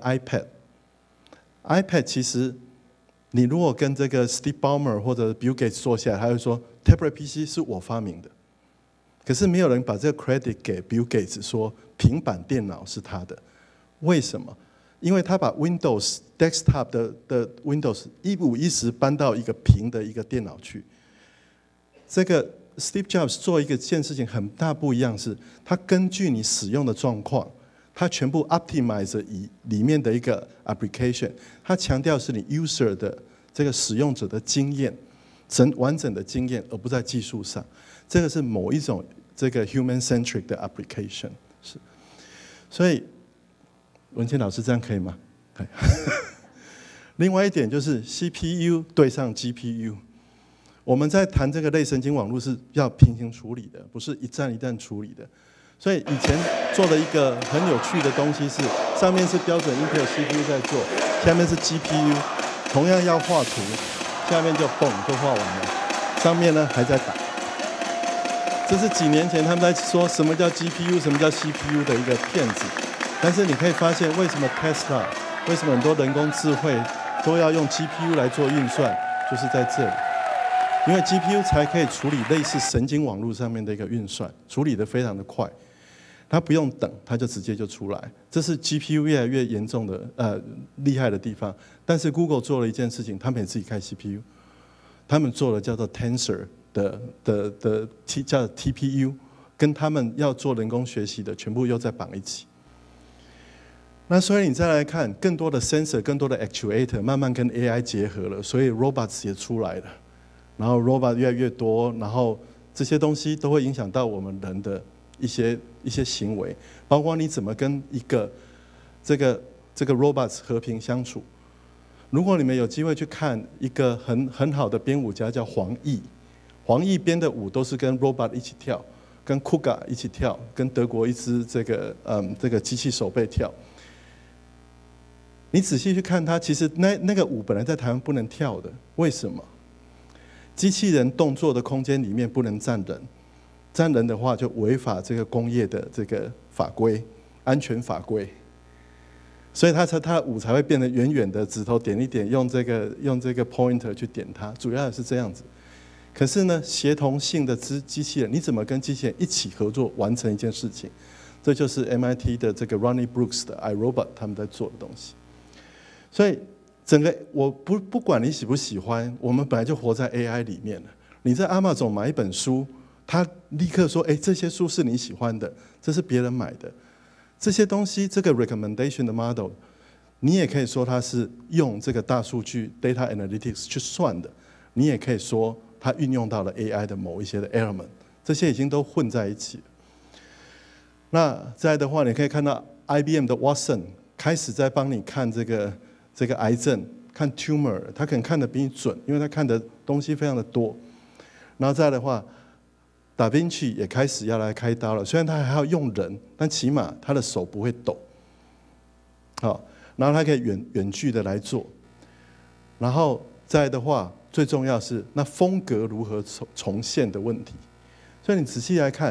[SPEAKER 4] iPad 其实，你如果跟这个 Steve Ballmer 或者 Bill Gates 坐下来，他会说 Tablet PC 是我发明的。可是没有人把这个 credit 给 Bill Gates 说平板电脑是他的。为什么？因为他把 Windows Desktop 的 Windows 一五一十搬到一个平的一个电脑去。这个 Steve Jobs 做一件事情很大不一样是，他根据你使用的状况。它全部 optimize 以里面的一个 application， 它强调是你 user 的这个使用者的经验，完整的经验，而不在技术上。这个是某一种这个 human centric 的 application 是。所以文清老师这样可以吗？可以。另外一点就是 CPU 对上 GPU， 我们在谈这个类神经网络是要平行处理的，不是一站一站处理的。所以以前做了一个很有趣的东西是，上面是标准 Intel CPU 在做，下面是 GPU， 同样要画图，下面就嘣就画完了，上面呢还在打。这是几年前他们在说什么叫 GPU， 什么叫 CPU 的一个骗子。但是你可以发现，为什么 Tesla， 为什么很多人工智慧都要用 GPU 来做运算，就是在这里。因为 GPU 才可以处理类似神经网络上面的一个运算，处理得非常的快，它不用等，它就直接就出来。这是 GPU 越来越严重的厉害的地方。但是 Google 做了一件事情，他们也自己开 CPU， 他们做了叫做 Tensor 叫 TPU， 跟他们要做人工学习的全部又在绑一起。那所以你再来看，更多的 sensor， 更多的 actuator 慢慢跟 AI 结合了，所以 robots 也出来了。然后 robot 越来越多，然后这些东西都会影响到我们人的一些行为，包括你怎么跟一个这个 robots 和平相处。如果你们有机会去看一个很好的编舞家叫黄奕，黄奕编的舞都是跟 robot 一起跳，跟 Kuga 一起跳，跟德国一支这个机器手背跳。你仔细去看它，其实那个舞本来在台湾不能跳的，为什么？机器人动作的空间里面不能站人，站人的话就违反这个工业的这个法规、安全法规，所以它的舞才会变得远远的，指头点一点，用这个 pointer 去点它，主要是这样子。可是呢，协同性的机器人，你怎么跟机器人一起合作完成一件事情？这就是 MIT 的这个 Ronnie Brooks 的 iRobot 他们在做的东西。所以整个我不管你喜不喜欢，我们本来就活在 AI 里面了。你在 Amazon 买一本书，他立刻说：“哎，这些书是你喜欢的，这是别人买的。”这些东西，这个 recommendation 的 model， 你也可以说它是用这个大数据 data analytics 去算的，你也可以说它运用到了 AI 的某一些的 element， 这些已经都混在一起了。那再来的话，你可以看到 IBM 的 Watson 开始在帮你看这个癌症，看 tumor， 他可能看得比你准，因为他看的东西非常的多。然后再来的话，达芬奇也开始要来开刀了，虽然他还要用人，但起码他的手不会抖。好，然后他可以远距的来做。然后再来的话，最重要是那风格如何重现的问题。所以你仔细来看，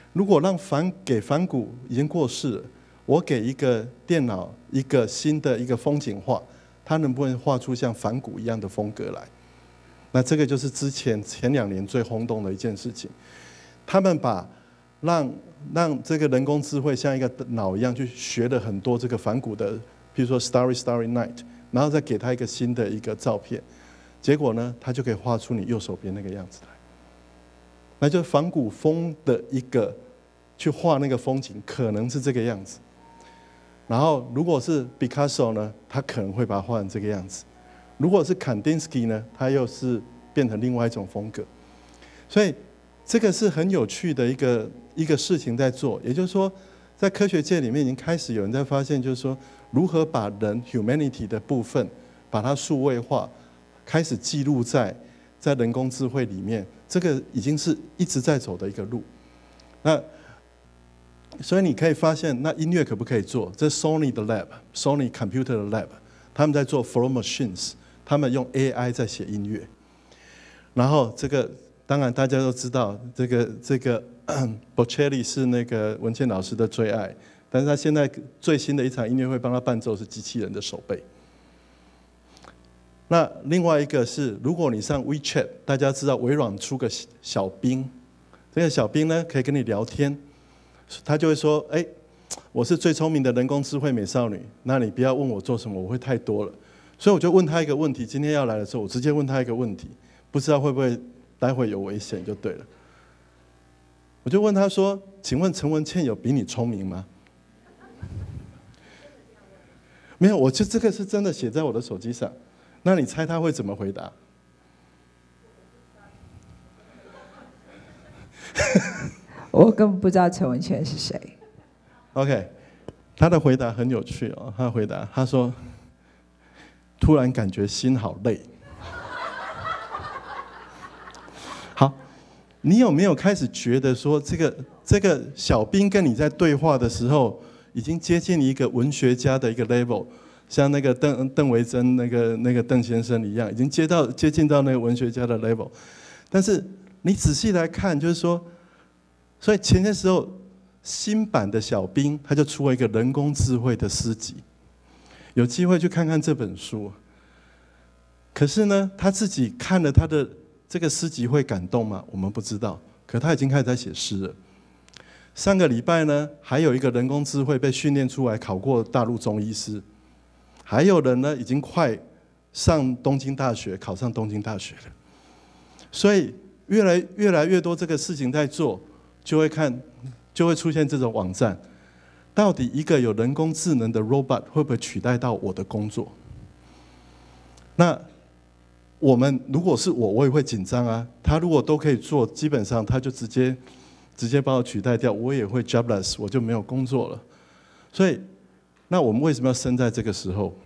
[SPEAKER 4] 如果给反骨已经过世了，我给一个电脑一个新的一个风景画，它能不能画出像反骨一样的风格来？那这个就是前2年最轰动的一件事情。他们让这个人工智慧像一个脑一样去学了很多这个反骨的，比如说 Starry Night， 然后再给他一个新的一个照片，结果呢，他就可以画出你右手边那个样子来。那就是反骨风的一个去画那个风景，可能是这个样子。然后如果是 Picasso 呢，他可能会把它画成这个样子。如果是 Kandinsky 呢，他又是变成另外一种风格。所以这个是很有趣的一个事情在做。也就是说，在科学界里面已经开始有人在发现，就是说如何把人 humanity 的部分把它数位化，开始记录在人工智慧里面。这个已经是一直在走的一个路。那所以你可以发现，那音乐可不可以做？这 Sony 的 lab，Sony Computer 的 lab， 他们在做 Flow Machines， 他们用 AI 在写音乐。然后这个当然大家都知道，这个Bocelli 是那个文茜老师的最爱，但是他现在最新的一场音乐会帮他伴奏是机器人的手背。那另外一个是，如果你上 WeChat， 大家知道微软出个小兵，这个小兵呢可以跟你聊天，他就会说：“哎，我是最聪明的人工智慧美少女，那你不要问我做什么，我会太多了。”所以我就问他一个问题，今天要来的时候，我直接问他一个问题，不知道会不会待会有危险就对了。我就问他说：“请问陈文茜有比你聪明吗？”没有，我就这个是真的写在我的手机上。那你猜他会怎么回答？
[SPEAKER 3] 我根本不知道陈文茜是谁。
[SPEAKER 4] OK， 他的回答很有趣哦。他回答，他说：“突然感觉心好累。”好，你有没有开始觉得说，这个小兵跟你在对话的时候，已经接近一个文学家的一个 level？像那个邓维珍那个邓先生一样，已经接近到那个文学家的 level。但是你仔细来看，就是说，所以前些时候新版的小兵他就出了一个人工智慧的诗集，有机会去看看这本书。可是呢，他自己看了他的这个诗集会感动吗？我们不知道。可他已经开始在写诗了。上个礼拜呢，还有一个人工智慧被训练出来考过大陆中医师。还有人呢，已经快上东京大学，考上东京大学了。所以越来越多这个事情在做，就会出现这种网站。到底一个有人工智能的 robot 会不会取代到我的工作？那我们如果是我也会紧张啊。他如果都可以做，基本上他就直接把我取代掉，我也会 jobless， 我就没有工作了。所以。那我们为什么要生在这个时候？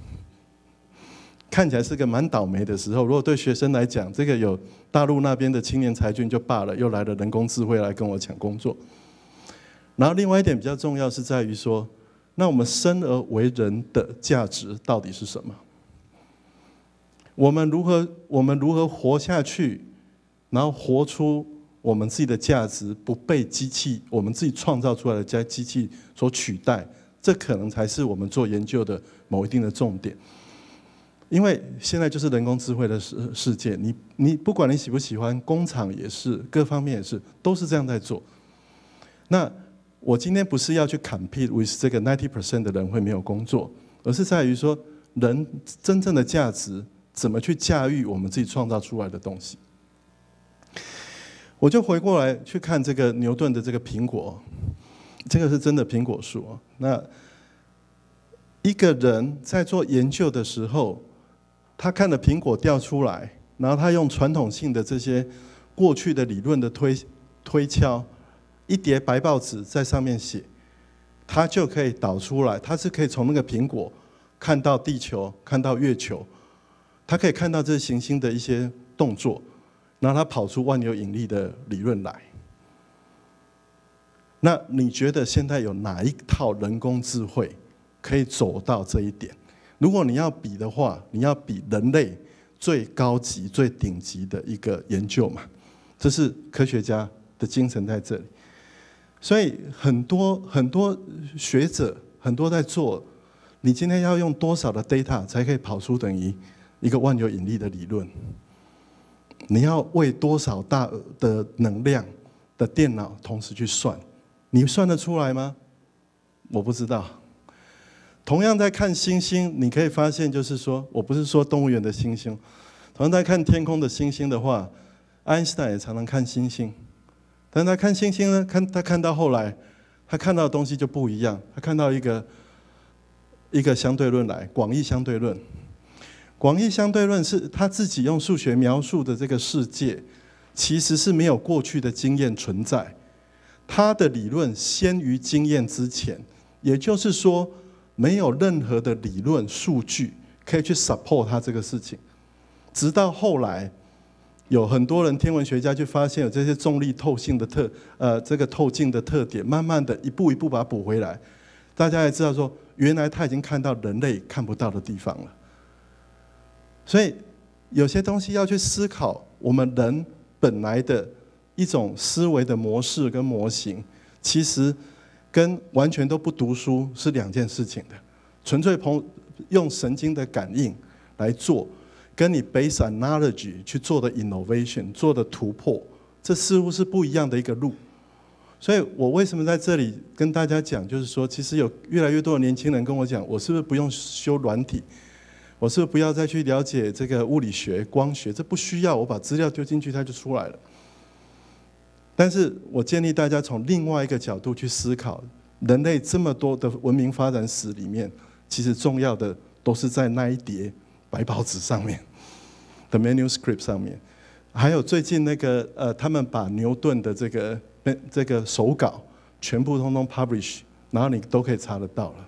[SPEAKER 4] 看起来是个蛮倒霉的时候。如果对学生来讲，这个有大陆那边的青年才俊就罢了，又来了人工智慧来跟我抢工作。然后另外一点比较重要是在于说，那我们生而为人的价值到底是什么？我们如何活下去，然后活出我们自己的价值，不被我们自己创造出来的机器所取代？这可能才是我们做研究的某一定的重点，因为现在就是人工智慧的世界，你不管你喜不喜欢，工厂也是，各方面也是，都是这样在做。那我今天不是要去 compete with 这个 90% 的人会没有工作，而是在于说，人真正的价值怎么去驾驭我们自己创造出来的东西。我就回过来去看这个牛顿的这个苹果。这个是真的苹果树。那一个人在做研究的时候，他看了苹果掉出来，然后他用传统性的这些过去的理论的推敲，一叠白报纸在上面写，他就可以导出来，他是可以从那个苹果看到地球，看到月球，他可以看到这行星的一些动作，然后他跑出万有引力的理论来。那你觉得现在有哪一套人工智慧可以走到这一点？如果你要比的话，你要比人类最高级、最顶级的一个研究嘛，这是科学家的精神在这里。 所以很多学者很多在做，你今天要用多少的 data 才可以跑出等于一个万有引力的理论？你要为多少大的能量的电脑同时去算？你算得出来吗？我不知道。同样在看星星，你可以发现，就是说我不是说动物园的星星，同样在看天空的星星的话，爱因斯坦也常常看星星，但他看星星呢，他看到后来，他看到的东西就不一样，他看到一个相对论来，广义相对论。广义相对论是他自己用数学描述的这个世界，其实是没有过去的经验存在，他的理论先于经验之前，也就是说，没有任何的理论数据可以去 support 他这个事情，直到后来，有很多人天文学家去发现有这些重力透镜的这个透镜的特点，慢慢的一步一步把它补回来，大家也知道说，原来他已经看到人类看不到的地方了。所以有些东西要去思考，我们人本来的一种思维的模式跟模型，其实跟完全都不读书是两件事情的。纯粹用神经的感应来做，跟你 based on knowledge 去做的 innovation 做的突破，这似乎是不一样的一个路。所以我为什么在这里跟大家讲，就是说，其实有越来越多的年轻人跟我讲，我是不是不用修软体？我是不是不要再去了解这个物理学、光学？这不需要，我把资料丢进去，它就出来了。但是我建议大家从另外一个角度去思考，人类这么多的文明发展史里面，其实重要的都是在那一叠白报纸上面的 manuscript 上面，还有最近那个他们把牛顿的这个手稿全部通通 publish， 然后你都可以查得到了。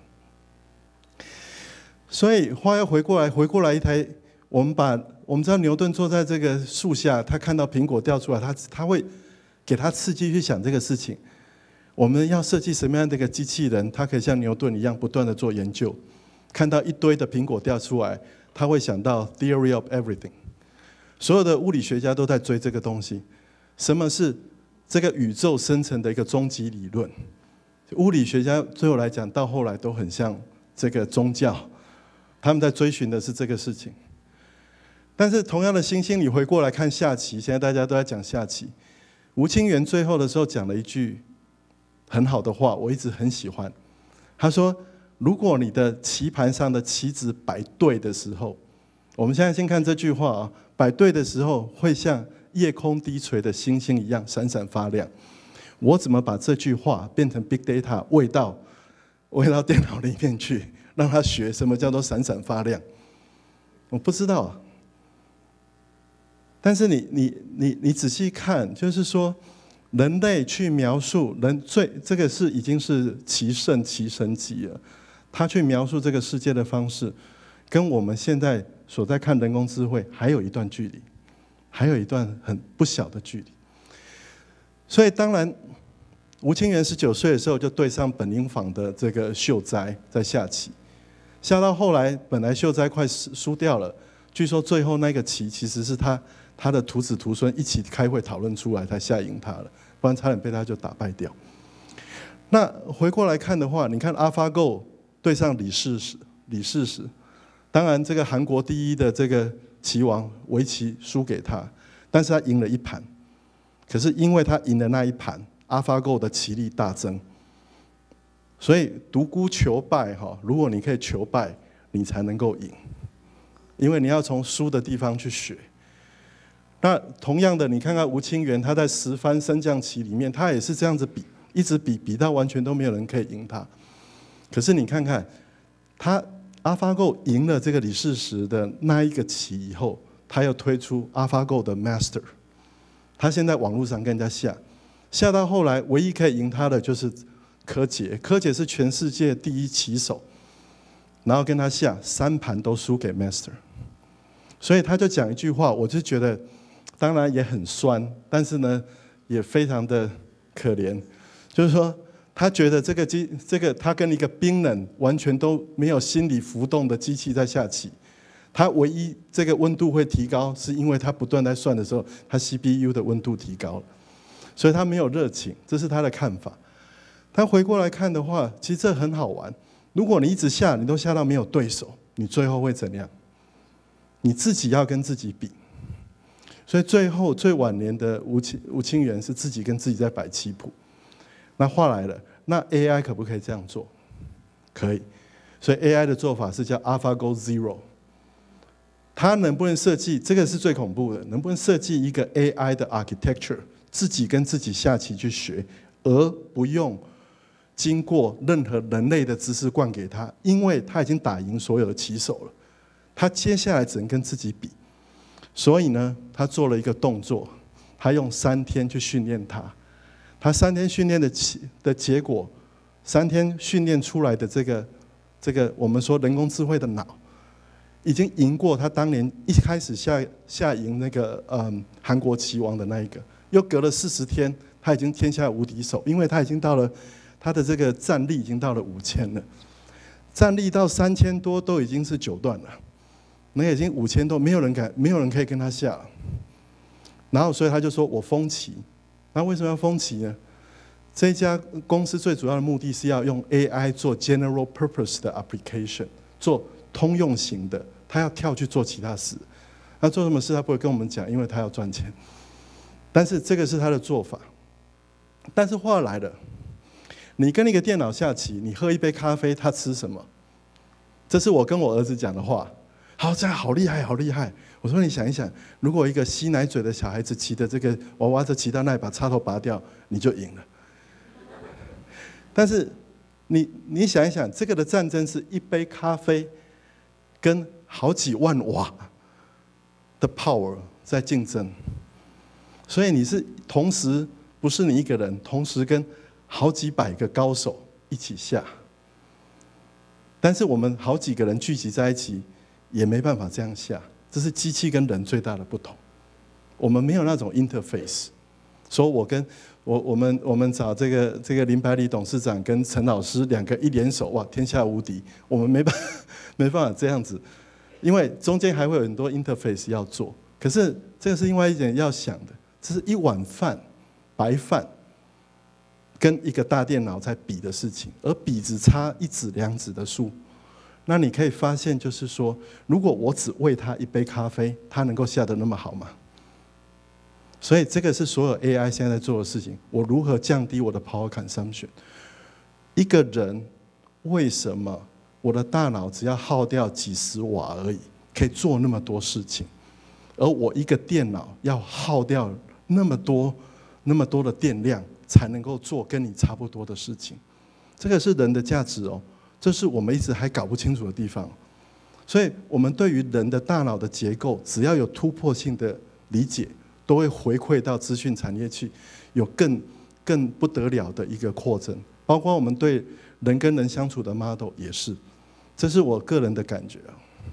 [SPEAKER 4] 所以话要回过来一台，我们知道牛顿坐在这个树下，他看到苹果掉出来，他会给他刺激去想这个事情。我们要设计什么样的一个机器人，它可以像牛顿一样不断的做研究，看到一堆的苹果掉出来，他会想到 theory of everything。所有的物理学家都在追这个东西，什么是这个宇宙生成的一个终极理论？物理学家最后来讲，到后来都很像这个宗教。他们在追寻的是这个事情，但是同样的星星，你回过来看下棋，现在大家都在讲下棋。吴清源最后的时候讲了一句很好的话，我一直很喜欢。他说：“如果你的棋盘上的棋子摆对的时候，我们现在先看这句话啊，摆对的时候会像夜空低垂的星星一样闪闪发亮。我怎么把这句话变成 big data 喂到电脑里面去？”让他学什么叫做闪闪发亮，我不知道啊。但是你仔细看，就是说，人类去描述这个是已经是棋圣棋神级了。他去描述这个世界的方式，跟我们现在所在看人工智慧还有一段距离，还有一段很不小的距离。所以当然，吴清源19岁的时候就对上本因坊的这个秀哉在下棋。下到后来，本来秀哉快输掉了，据说最后那个棋其实是他的徒子徒孙一起开会讨论出来才下赢他了，不然差点被他就打败掉。那回过来看的话，你看 AlphaGo 对上李世石，当然这个韩国第一的这个棋王围棋输给他，但是他赢了一盘。可是因为他赢了那一盘 ，AlphaGo 的棋力大增。所以独孤求败哈，如果你可以求败，你才能够赢，因为你要从输的地方去学。那同样的，你看看吴清源，他在10番升降棋里面，他也是这样子比，一直比到完全都没有人可以赢他。可是你看看，他 AlphaGo 赢了这个李世石的那一个棋以后，他又推出 AlphaGo 的 Master， 他现在网络上跟人家下到后来，唯一可以赢他的就是柯洁是全世界第一棋手，然后跟他下3盘都输给 Master， 所以他就讲一句话，我就觉得当然也很酸，但是呢也非常的可怜，就是说他觉得这个他跟一个冰冷完全都没有心理浮动的机器在下棋，他唯一这个温度会提高，是因为他不断在算的时候，他 CPU 的温度提高了，所以他没有热情，这是他的看法。 他回过来看的话，其实这很好玩。如果你一直下，你都下到没有对手，你最后会怎样？你自己要跟自己比。所以最后最晚年的吴清源是自己跟自己在摆棋谱。那话来了，那 AI 可不可以这样做？可以。所以 AI 的做法是叫 AlphaGo Zero。它能不能设计？这个是最恐怖的，能不能设计一个 AI 的 architecture， 自己跟自己下棋去学，而不用经过任何人类的知识灌给他，因为他已经打赢所有的棋手了，他接下来只能跟自己比。所以呢，他做了一个动作，他用3天去训练他。他3天训练的结果，3天训练出来的这个我们说人工智慧的脑，已经赢过他当年一开始下赢那个韩国棋王的那一个，又隔了40天，他已经天下无敌手，因为他已经到了他的这个战力已经到了5000了，战力到3000多都已经是9段了，那已经5000多，没有人可以跟他下了。然后所以他就说我封棋，那为什么要封棋呢？这家公司最主要的目的是要用 AI 做 general purpose 的 application， 做通用型的，他要跳去做其他事。他做什么事他不会跟我们讲，因为他要赚钱。但是这个是他的做法。但是话来了，你跟一个电脑下棋，你喝一杯咖啡，他吃什么？这是我跟我儿子讲的话。好，这样好厉害，好厉害！我说你想一想，如果一个吸奶嘴的小孩子骑的这个娃娃车骑到那里把插头拔掉，你就赢了。但是你想一想，这个的战争是一杯咖啡跟好几万瓦的 power 在竞争，所以你是同时不是你一个人，同时跟好几百个高手一起下。但是我们好几个人聚集在一起，也没办法这样下，这是机器跟人最大的不同。我们没有那种 interface， 所以我们找这个林百里董事长跟陈老师2个一联手，哇，天下无敌。我们没办法这样子，因为中间还会有很多 interface 要做。可是这个是另外一点要想的，这是一碗饭，白饭，跟一个大电脑在比的事情，而比只差1指2指的数。那你可以发现，就是说，如果我只喂他一杯咖啡，他能够下得那么好吗？所以这个是所有 AI 现在在做的事情。我如何降低我的 power consumption？ 一个人为什么我的大脑只要耗掉几十瓦而已，可以做那么多事情？而我一个电脑要耗掉那么多的电量，才能够做跟你差不多的事情。这个是人的价值哦，这是我们一直还搞不清楚的地方。所以我们对于人的大脑的结构，只要有突破性的理解，都会回馈到资讯产业去，有更不得了的一个扩增。包括我们对人跟人相处的 model 也是，这是我个人的感觉。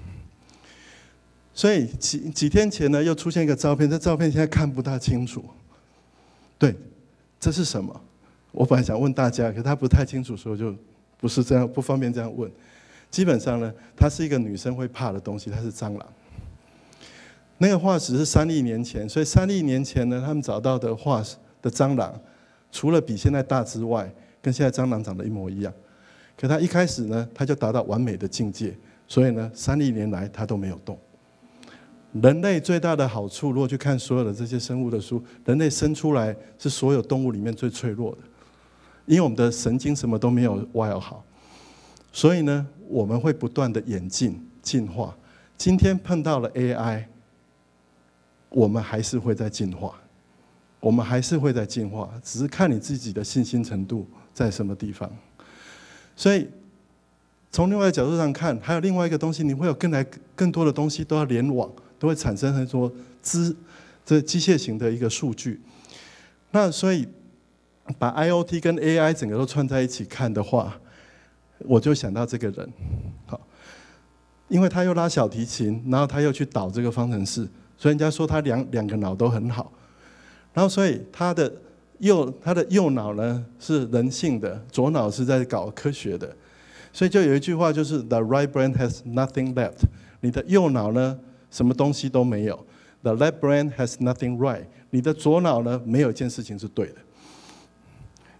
[SPEAKER 4] 所以几天前呢，又出现一个照片，这照片现在看不大清楚。对，这是什么？我本来想问大家，可他不太清楚，所以就不是这样，不方便这样问。基本上呢，它是一个女生会怕的东西，它是蟑螂。那个化石是3亿年前，所以3亿年前呢，他们找到的化石的蟑螂，除了比现在大之外，跟现在蟑螂长得一模一样。可它一开始呢，它就达到完美的境界，所以呢，3亿年来它都没有动。人类最大的好处，如果去看所有的这些生物的书，人类生出来是所有动物里面最脆弱的，因为我们的神经什么都没有 wild 好，所以呢，我们会不断的演进进化。今天碰到了 AI。我们还是会在进化，我们还是会在进化，只是看你自己的信心程度在什么地方。所以从另外一个角度上看，还有另外一个东西，你会有更多的东西都要联网，都会产生很多这机械型的一个数据。那所以把 IoT 跟 AI 整个都串在一起看的话，我就想到这个人，好，因为他又拉小提琴，然后他又去导这个方程式。所以人家说他两个脑都很好，然后所以他的右脑呢是人性的，左脑是在搞科学的，所以就有一句话就是 The right brain has nothing left， 你的右脑呢什么东西都没有 ，The left brain has nothing right， 你的左脑呢没有一件事情是对的。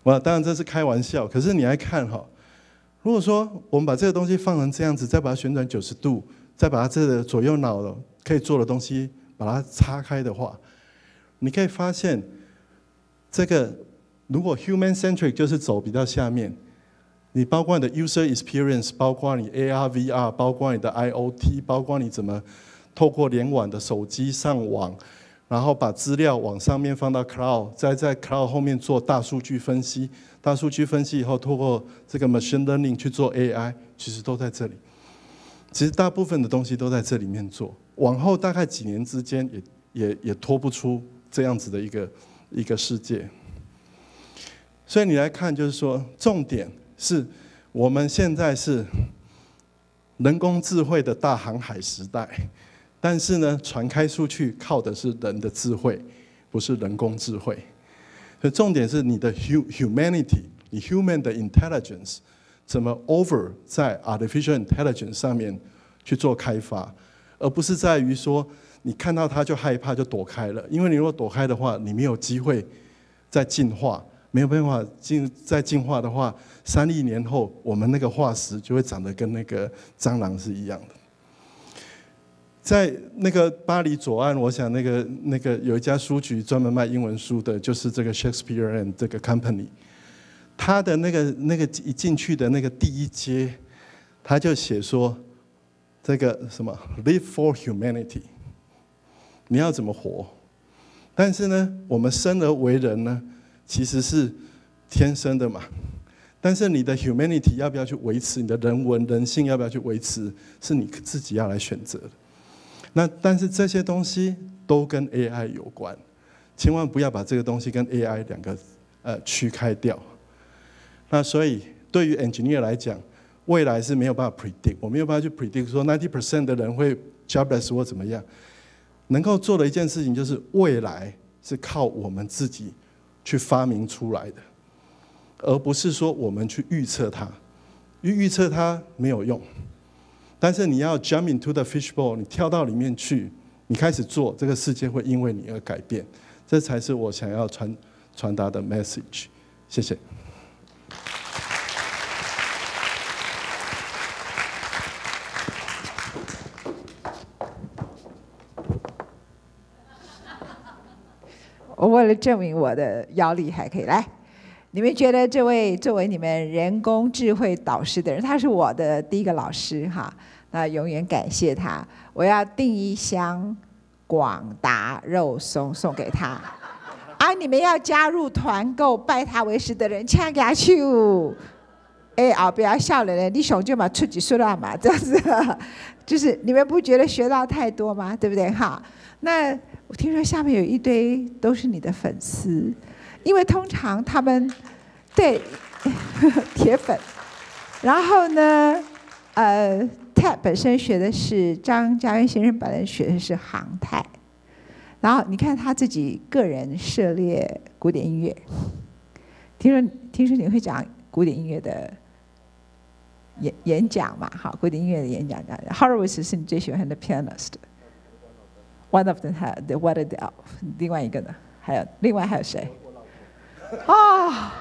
[SPEAKER 4] 当然这是开玩笑，可是你来看哈，如果说我们把这个东西放成这样子，再把它旋转90度，再把它这个左右脑可以做的东西把它拆开的话，你可以发现，这个如果 human centric 就是走比较下面，你包括你的 user experience， 包括你 AR、VR， 包括你的 IoT， 包括你怎么透过联网的手机上网。然后把资料往上面放到 cloud， 再在 cloud 后面做大数据分析。大数据分析以后，透过这个 machine learning 去做 AI， 其实都在这里。其实大部分的东西都在这里面做。往后大概几年之间也脱不出这样子的一个世界。所以你来看，就是说，重点是我们现在是人工智慧的大航海时代。但是呢，传开出去靠的是人的智慧，不是人工智慧。所以重点是你的 humanity， 你 human 的 intelligence 怎么 over 在 artificial intelligence 上面去做开发，而不是在于说你看到它就害怕就躲开了。因为你如果躲开的话，你没有机会再进化，没有办法再进化的话，3亿年后我们那个化石就会长得跟那个蟑螂是一样的。在那个巴黎左岸，我想那个有一家书局专门卖英文书的，就是这个 Shakespeare and 这个 Company。他的那个一进去的那个第一阶，他就写说这个什么 Live for humanity， 你要怎么活？但是呢，我们生而为人呢，其实是天生的嘛。但是你的 humanity 要不要去维持？你的人文人性要不要去维持？是你自己要来选择的。但是这些东西都跟 AI 有关，千万不要把这个东西跟 AI 两个区开掉。那所以对于 engineer 来讲，未来是没有办法 predict， 我没有办法去 predict 说 90% 的人会 jobless 或怎么样。能够做的一件事情就是未来是靠我们自己去发明出来的，而不是说我们去预测它，预测它没有用。但是你要 jump into the fishbowl， 你跳到里面去，你开始做，这个世界会因为你而改变。这才是我想要传达的 message。谢谢。
[SPEAKER 3] 我为了证明我的腰力还可以，来，你们觉得这位作为你们人工智慧导师的人，他是我的第一个老师哈，那永远感谢他。我要订一箱广达肉松送给他，啊，你们要加入团购拜他为师的人，抢下去。哎，后不要笑了嘞，你熊就嘛出几说了嘛，这样子，就是你们不觉得学到太多吗？对不对哈？那我听说下面有一堆都是你的粉丝，因为通常他们对铁粉，然后呢，Ted 本身学的是张嘉渊先生本人学的是航太，然后你看他自己个人涉猎古典音乐，听说你会讲古典音乐的演讲嘛？好，古典音乐的演讲，Horowitz 是你最喜欢的 pianist。One of them had the what the 另外一个呢？另外还有谁？啊，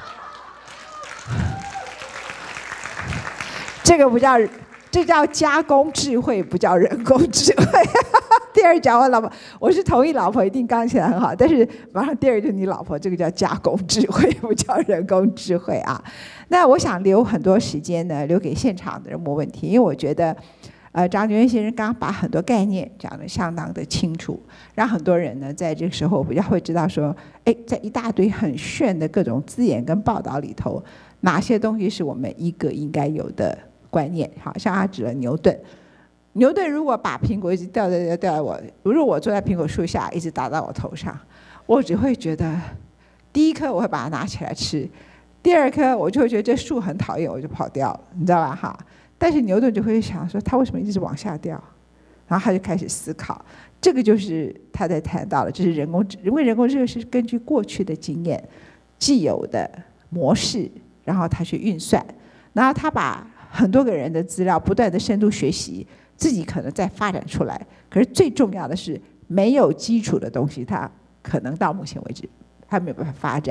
[SPEAKER 3] 这叫加工智慧，不叫人工智慧。第二讲我老婆，我是同意老婆一定钢琴很好，但是马上第二就是你老婆，这个叫加工智慧，不叫人工智慧啊。那我想留很多时间呢，留给现场的人问问题，因为我觉得。张觉渊先生刚刚把很多概念讲得相当的清楚，让很多人呢在这个时候比较会知道说，哎，在一大堆很炫的各种字眼跟报道里头，哪些东西是我们一个应该有的观念。好像他指了牛顿，牛顿如果把苹果一直掉在我，如果我坐在苹果树下一直打到我头上，我只会觉得，第一颗我会把它拿起来吃，第二颗我就会觉得这树很讨厌，我就跑掉了，你知道吧？哈。但是牛顿就会想说，他为什么一直往下掉？然后他就开始思考，这个就是他在谈到的，就是因为人工智慧是根据过去的经验、既有的模式，然后他去运算，然后他把很多个人的资料不断的深度学习，自己可能再发展出来。可是最重要的是，没有基础的东西，他可能到目前为止还没有办法发展。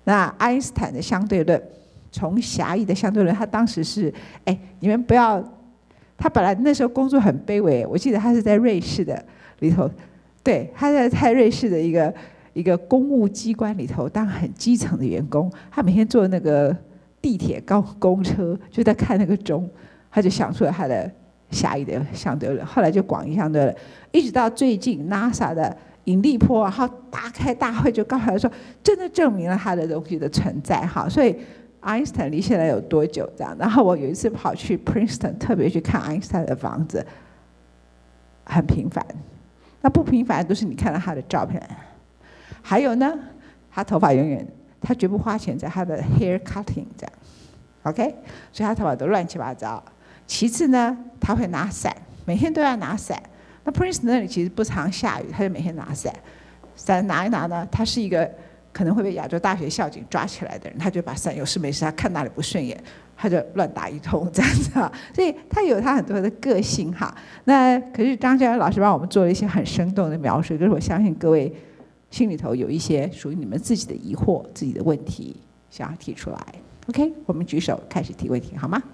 [SPEAKER 3] 那爱因斯坦的相对论，从狭义的相对论，他当时是，你们不要，他本来那时候工作很卑微，我记得他是在瑞士的里头，对，他在瑞士的一个公务机关里头当很基层的员工，他每天坐那个地铁、公车，就在看那个钟，他就想出了他的狭义的相对论，后来就广义相对论，一直到最近 NASA 的引力波，然后大开大会就告诉他说，真的证明了他的东西的存在哈。所以爱因斯坦离现在有多久这样？然后我有一次跑去 Princeton， 特别去看爱因斯坦的房子，很平凡。那不平凡都是你看到他的照片。还有呢，他头发永远，他绝不花钱在他的 hair cutting 这样 ，OK？ 所以他头发都乱七八糟。其次呢，他会拿伞，每天都要拿伞。那 Princeton 那里其实不常下雨，他就每天拿伞。伞拿一拿呢，他是一个可能会被亚洲大学校警抓起来的人，他就把伞有事没事，他看哪里不顺眼，他就乱打一通这样子啊。所以他有他很多的个性哈。那可是张嘉元老师帮我们做了一些很生动的描述，可是我相信各位心里头有一些属于你们自己的疑惑、自己的问题想要提出来。OK， 我们举手开始提问题好吗？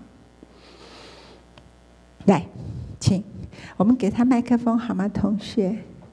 [SPEAKER 3] 来，请我们给他麦克风好吗，同学？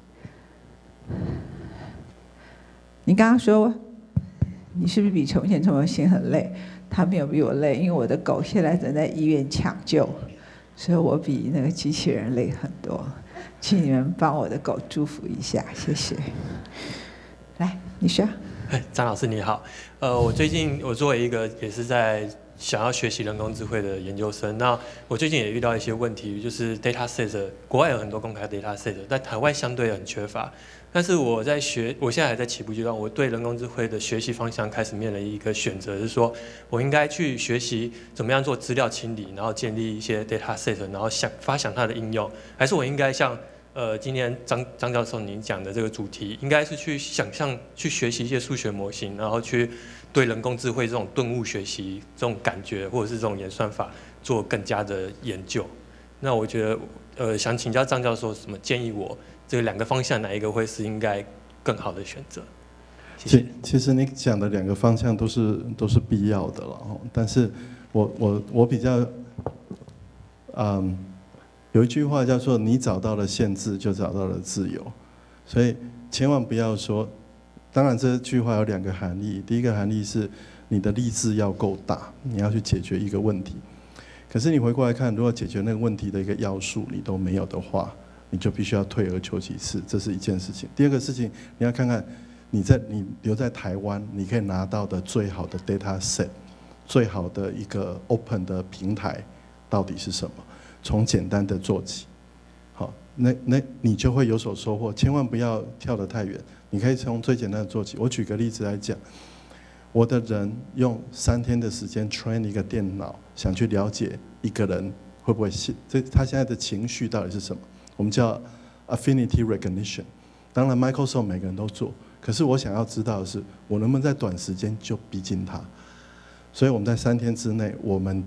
[SPEAKER 3] 你刚刚说你是不是比从前从前很累？他没有比我累，因为我的狗现在正在医院抢救，所以我比那个机器人累很多。请你们帮我的狗祝福一下，谢谢。来，你说。
[SPEAKER 5] 张老师你好，我最近作为一个也是在想要学习人工智慧的研究生，那我最近也遇到一些问题，就是 data set， 国外有很多公开 data set， 但台湾相对很缺乏。但是我现在还在起步阶段，我对人工智慧的学习方向开始面临一个选择，是说我应该去学习怎么样做资料清理，然后建立一些 data set， 然后发想它的应用，还是我应该像今天张教授您讲的这个主题，应该是去想象、去学习一些数学模型，然后去对人工智慧这种顿悟学习这种感觉，或者是这种演算法做更加的研究。那我觉得想请教张教授什么建议我这两个方向哪一个会是应该更好的选择？谢谢。
[SPEAKER 4] 其实你讲的两个方向都是必要的了，但是我比较有一句话叫做"你找到了限制，就找到了自由"，所以千万不要说。当然，这句话有两个含义。第一个含义是你的力志要够大，你要去解决一个问题。可是你回过来看，如果解决那个问题的一个要素你都没有的话，你就必须要退而求其次，这是一件事情。第二个事情，你要看看你留在台湾，你可以拿到的最好的 data set， 最好的一个 open 的平台到底是什么。从简单的做起，好，那你就会有所收获。千万不要跳得太远，你可以从最简单的做起。我举个例子来讲，我的人用3天的时间 train 一个电脑，想去了解一个人会不会他现在的情绪到底是什么，我们叫 affinity recognition。当然 Microsoft 每个人都做，可是我想要知道的是，我能不能在短时间就逼近他。所以我们在3天之内，我们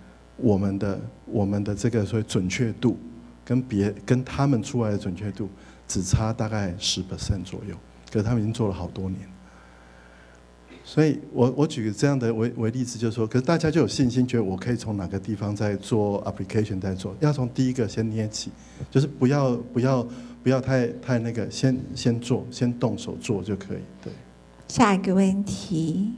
[SPEAKER 4] 的这个所谓准确度，跟他们出来的准确度只差大概10% 左右，可是他们已经做了好多年。所以我举个这样的为例子，就是说，可是大家就有信心，觉得我可以从哪个地方在做 application 在做，要从第一个先捏起，就是不要太那个，先做，先动手做就可以。对。
[SPEAKER 3] 下一个问题。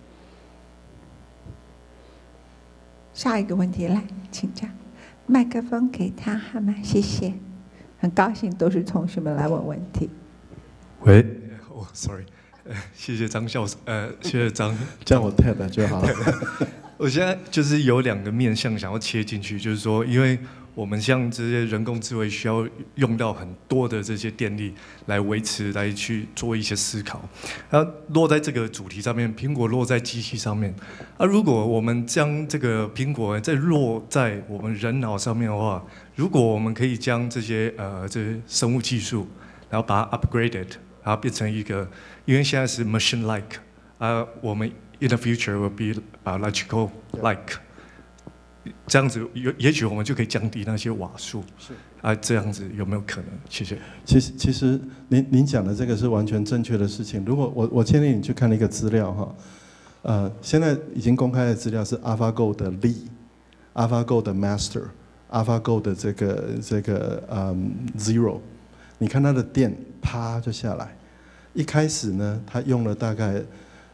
[SPEAKER 3] 下一个问题来，请讲，麦克风给他好吗？谢谢，很高兴都是同学们来问问题。
[SPEAKER 6] 喂，sorry， 谢谢张教授，谢谢张，
[SPEAKER 4] 叫我 Ted 就好。
[SPEAKER 6] 我现在就是有2个面向想要切进去，就是说，因为我们像这些人工智慧需要用到很多的这些电力来维持，来去做一些思考。然后落在这个主题上面，苹果落在机器上面。如果我们将这个苹果再落在我们人脑上面的话，如果我们可以将这些生物技术，然后把它 upgraded， 然后变成一个，因为现在是 machine-like， 我们 in the future will be biological-like。 这样子也许我们就可以降低那些瓦数。
[SPEAKER 4] 是
[SPEAKER 6] 啊，这样子有没有可能？谢谢。
[SPEAKER 4] 其实您讲的这个是完全正确的事情。如果我建议你去看一个资料哈，现在已经公开的资料是 AlphaGo 的 Lead、AlphaGo 的 Master、AlphaGo 的这个Zero， 你看它的电啪就下来。一开始呢，它用了大概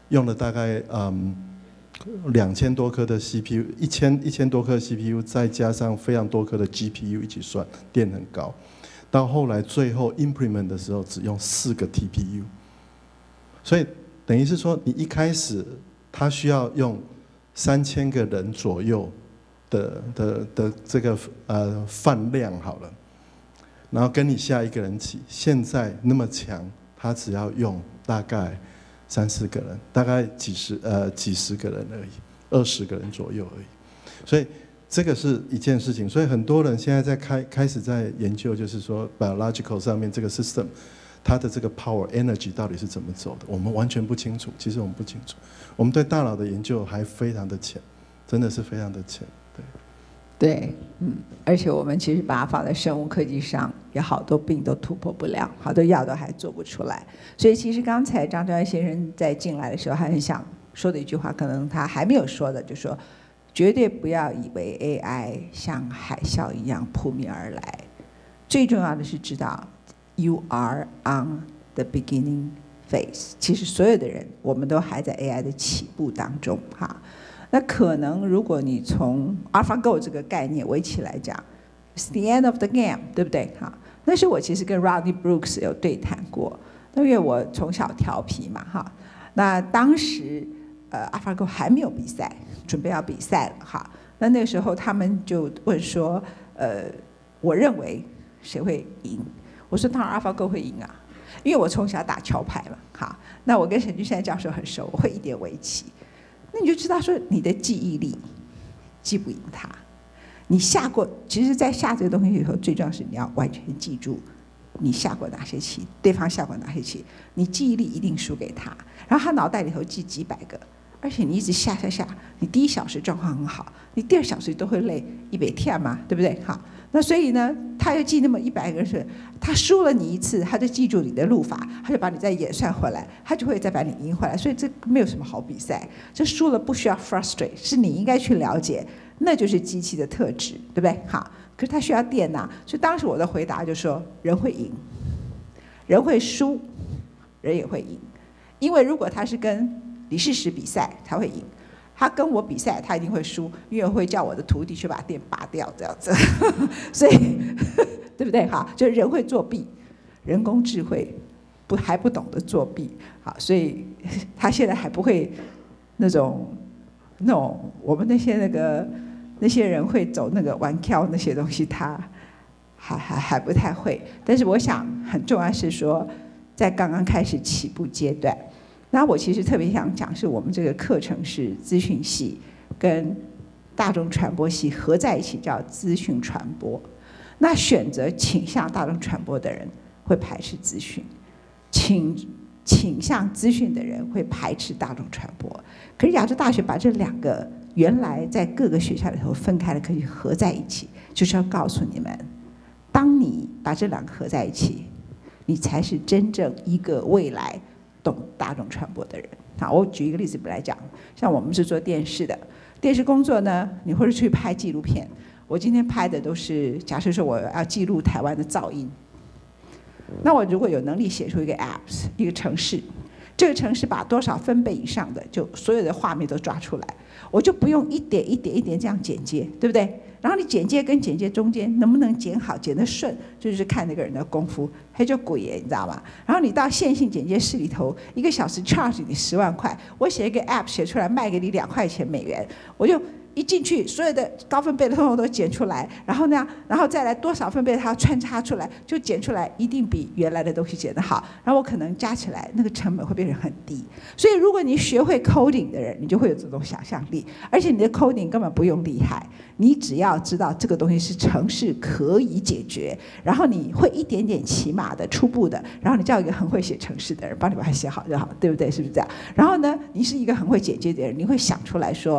[SPEAKER 4] 2000多颗的 CPU，1000多颗 CPU， 再加上非常多颗的 GPU 一起算，电很高。到后来最后 implement 的时候，只用4个 TPU， 所以等于是说，你一开始它需要用3000个人左右的这个饭量好了，然后跟你下一个人起，现在那么强，它只要用大概3-4个人，大概几十个人而已，20个人左右而已。所以这个是一件事情。所以很多人现在在开始在研究，就是说 biological 上面这个 system， 它的这个 power energy 到底是怎么走的，我们完全不清楚。其实我们不清楚，我们对大脑的研究还非常的浅，真的是非常的浅。
[SPEAKER 3] 对，而且我们其实把它放在生物科技上，有好多病都突破不了，好多药都还做不出来。所以其实刚才张忠安先生在进来的时候，还很想说的一句话，可能他还没有说的，就是说，绝对不要以为 AI 像海啸一样扑面而来。最重要的是知道 ，you are on the beginning phase。其实所有的人，我们都还在 AI 的起步当中，哈。那可能，如果你从 AlphaGo 这个概念围棋来讲 ，it's the end of the game， 对不对？哈，那是我其实跟 Rodney Brooks 有对谈过，因为我从小调皮嘛，哈。那当时AlphaGo 还没有比赛，准备要比赛了，哈。那个时候他们就问说，我认为谁会赢？我说当然 AlphaGo 会赢啊，因为我从小打桥牌嘛，哈。那我跟沈君山教授很熟，我会一点围棋。那你就知道说你的记忆力记不赢他，你下过，其实，在下这个东西以后，最重要是你要完全记住你下过哪些棋，对方下过哪些棋，你记忆力一定输给他，然后他脑袋里头记几百个，而且你一直下，你第1小时状况很好，你第2小时都会累100天嘛，对不对？好，那所以呢，他要记那么100个人，他输了你一次，他就记住你的路法，他就把你再演算回来，他就会再把你赢回来。所以这没有什么好比赛，这输了不需要 frustrate， 是你应该去了解，那就是机器的特质，对不对？好，可是它需要电呐，所以当时我的回答就说，人会赢，人会输，人也会赢，因为如果他是跟李世石比赛，他会赢。他跟我比赛，他一定会输，因为我会叫我的徒弟去把电拔掉，这样子。所以，对不对？哈，就是人会作弊，人工智慧还不懂得作弊，好，所以他现在还不会那种我们那些人会走那个玩跳那些东西，他还不太会。但是我想很重要是说，在刚刚开始起步阶段。那我其实特别想讲，是我们这个课程是资讯系跟大众传播系合在一起，叫资讯传播。那选择倾向大众传播的人会排斥资讯，倾向资讯的人会排斥大众传播。可是亚洲大学把这2个原来在各个学校里头分开的科技合在一起，就是要告诉你们，当你把这2个合在一起，你才是真正一个未来懂大众传播的人。好，我举一个例子来讲，像我们是做电视的，电视工作呢，你或者去拍纪录片。我今天拍的都是，假设说我要记录台湾的噪音，那我如果有能力写出一个 apps， 一个程式，这个程式把多少分贝以上的，就所有的画面都抓出来，我就不用一点这样剪接，对不对？然后你剪接跟剪接中间能不能剪好、剪得顺，就是看那个人的功夫，还叫鬼耶，你知道吗？然后你到线性剪接室里头，1个小时 charge 你10万块，我写一个 app 写出来卖给你2块钱美元，我就一进去，所有的高分贝的通通都剪出来，然后呢，然后再来多少分贝它穿插出来，就剪出来一定比原来的东西剪得好。然后我可能加起来那个成本会变成很低。所以如果你学会 coding 的人，你就会有这种想象力，而且你的 coding 根本不用厉害，你只要知道这个东西是程式可以解决，然后你会一点点起码的初步的，然后你叫一个很会写程式的人帮你把它写好就好，对不对？是不是这样？然后呢，你是一个很会剪接的人，你会想出来说，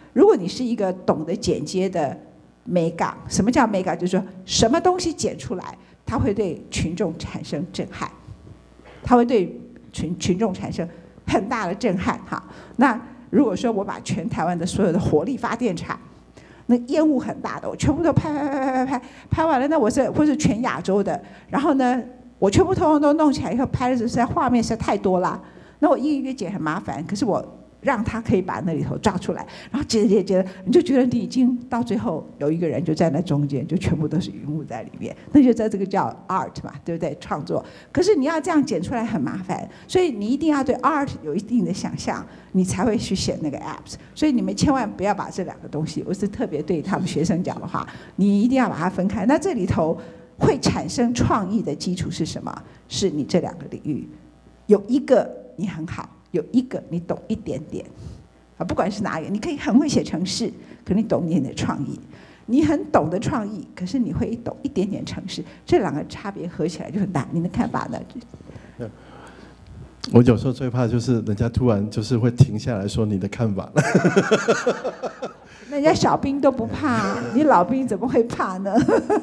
[SPEAKER 3] 如果你是一个懂得剪接的美感，什么叫美感？就是说什么东西剪出来，它会对群众产生震撼，它会对群众产生很大的震撼哈。那如果说我把全台湾的所有的火力发电厂，那烟雾很大的，我全部都拍完了，那或是全亚洲的，然后呢，我全部通通都弄起来以后，拍的实在画面实在太多了，那我一个剪很麻烦，可是我让他可以把那里头抓出来，然后剪，你就觉得你已经到最后有一个人就站在中间，就全部都是云雾在里面，那就在这个叫 art 嘛，对不对？创作。可是你要这样剪出来很麻烦，所以你一定要对 art 有一定的想象，你才会去写那个 apps。所以你们千万不要把这两个东西，我是特别对他们学生讲的话，你一定要把它分开。那这里头会产生创意的基础是什么？是你这两个领域有一个你很好。有一个你懂一点点，啊，不管是哪一个，你可以很会写程式，可你懂一点点创意；你很懂得创意，可是你会懂一点点程式，这两个差别合起来就很大。您的看法呢？
[SPEAKER 4] 我有时候最怕就是人家突然就是会停下来说你的看法。
[SPEAKER 3] 那人家小兵都不怕，你老兵怎么会怕呢？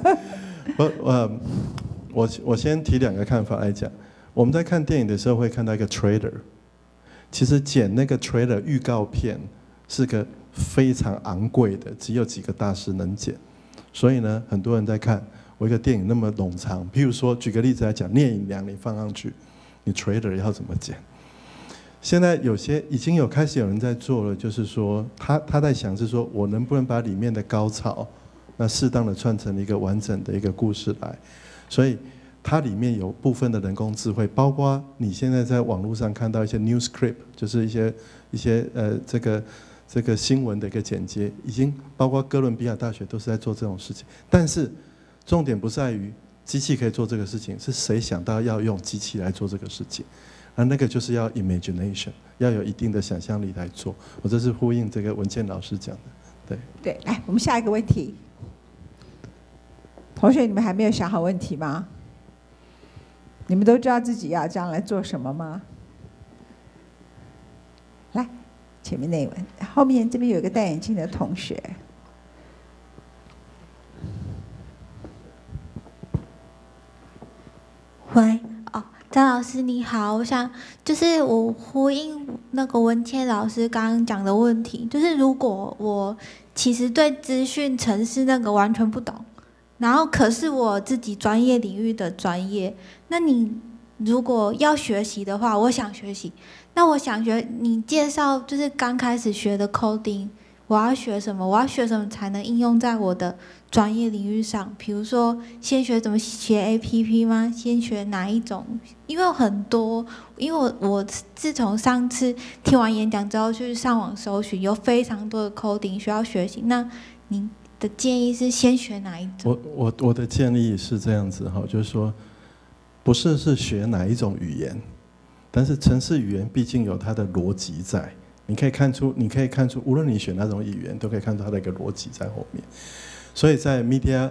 [SPEAKER 4] 我先提两个看法来讲。我们在看电影的时候会看到一个 trailer。其实剪那个 trailer 预告片是个非常昂贵的，只有几个大师能剪，所以呢，很多人在看我一个电影那么冗长，譬如说举个例子来讲，聂隐娘你放上去，你 trailer 要怎么剪？现在已经开始有人在做了，就是说他在想是说我能不能把里面的高潮，那适当的串成一个完整的一个故事来，所以。它里面有部分的人工智慧，包括你现在在网络上看到一些 news clip， 就是一些这个新闻的一个剪接，已经包括哥伦比亚大学都是在做这种事情。但是重点不在于机器可以做这个事情，是谁想到要用机器来做这个事情？那个就是要 imagination， 要有一定的想象力来做。我这是呼应这个文健老师讲的，对。
[SPEAKER 3] 对，来，我们下一个问题。同学，你们还没有想好问题吗？你们都知道自己要将来做什么吗？来，前面那一位，后面这边有一个戴眼镜的同学。
[SPEAKER 7] 喂，哦，张老师你好，我想就是我呼应那个文谦老师刚刚讲的问题，就是如果我其实对资讯程式那个完全不懂。然后，可是我自己专业领域的专业，那你如果要学习的话，我想学习，那我想学你介绍就是刚开始学的 coding， 我要学什么？我要学什么才能应用在我的专业领域上？比如说，先学怎么写 APP 吗？先学哪一种？因为很多，因为我自从上次听完演讲之后，去上网搜寻，有非常多的 coding 需要学习。那您的建议是先学哪一种？
[SPEAKER 4] 我的建议是这样子哈，就是说，不是学哪一种语言，但是程式语言毕竟有它的逻辑在，你可以看出，无论你选哪种语言，都可以看出它的一个逻辑在后面。所以在 Media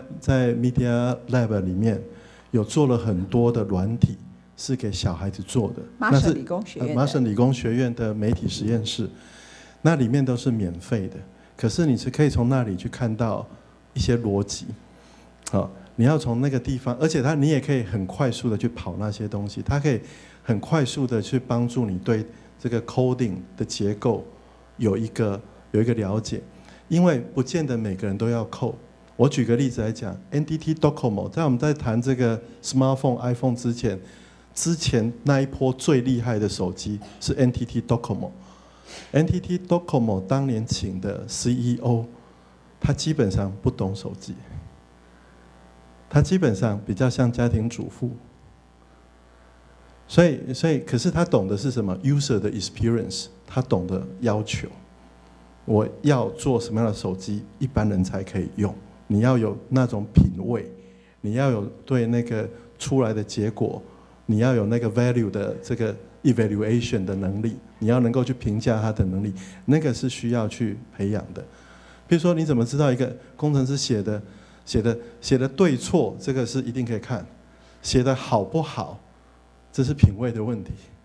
[SPEAKER 4] Lab 里面有做了很多的软体，是给小孩子做的，
[SPEAKER 3] 麻省理工学院的，
[SPEAKER 4] 麻省理工学院的媒体实验室，那里面都是免费的。可是你是可以从那里去看到一些逻辑，好，你要从那个地方，而且你也可以很快速的去跑那些东西，它可以很快速的去帮助你对这个 coding 的结构有一个了解，因为不见得每个人都要 code。我举个例子来讲 ，NTT Docomo， 在我们在谈这个 smartphone、iPhone 之前那一波最厉害的手机是 NTT Docomo。NTT Docomo 当年请的 CEO， 他基本上不懂手机，他基本上比较像家庭主妇，所以，可是他懂的是什么 ？user 的 experience， 他懂得要求，我要做什么样的手机，一般人才可以用。你要有那种品味，你要有对那个出来的结果，你要有那个 value 的这个 evaluation 的能力，你要能够去评价它的能力，那个是需要去培养的。比如说，你怎么知道一个工程师写的对错？这个是一定可以看，写的好不好，这是品味的问题。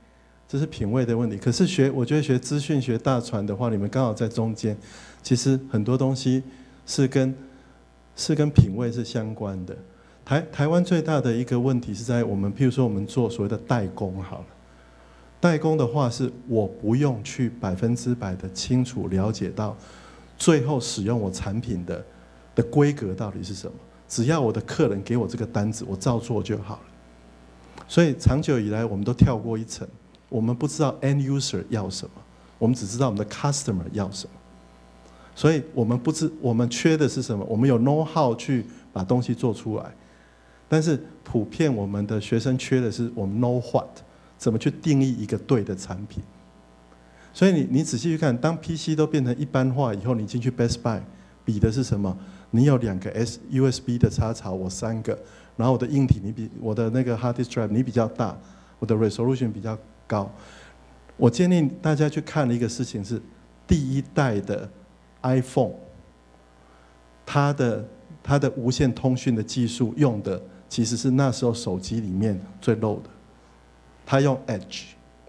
[SPEAKER 4] 这是品味的问题。可是我觉得学资讯学大传的话，你们刚好在中间，其实很多东西是跟品味是相关的。台湾最大的一个问题是在我们，譬如说我们做所谓的代工好了，代工的话是我不用去100%的清楚了解到最后使用我产品的规格到底是什么，只要我的客人给我这个单子，我照做就好了。所以长久以来我们都跳过一层，我们不知道 end user 要什么，我们只知道我们的 customer 要什么。所以我们缺的是什么？我们有 know how 去把东西做出来，但是普遍我们的学生缺的是我们 know what， 怎么去定义一个对的产品。所以你仔细去看，当 PC 都变成一般化以后，你进去 Best Buy 比的是什么？你有2个 USB 的插槽，我3个，然后我的硬体我的那个 hard disk drive 你比较大，我的 resolution 比较高。我建议大家去看的一个事情是，第1代的 iPhone， 它的无线通讯的技术用的其实是那时候手机里面最 low 的，它用 Edge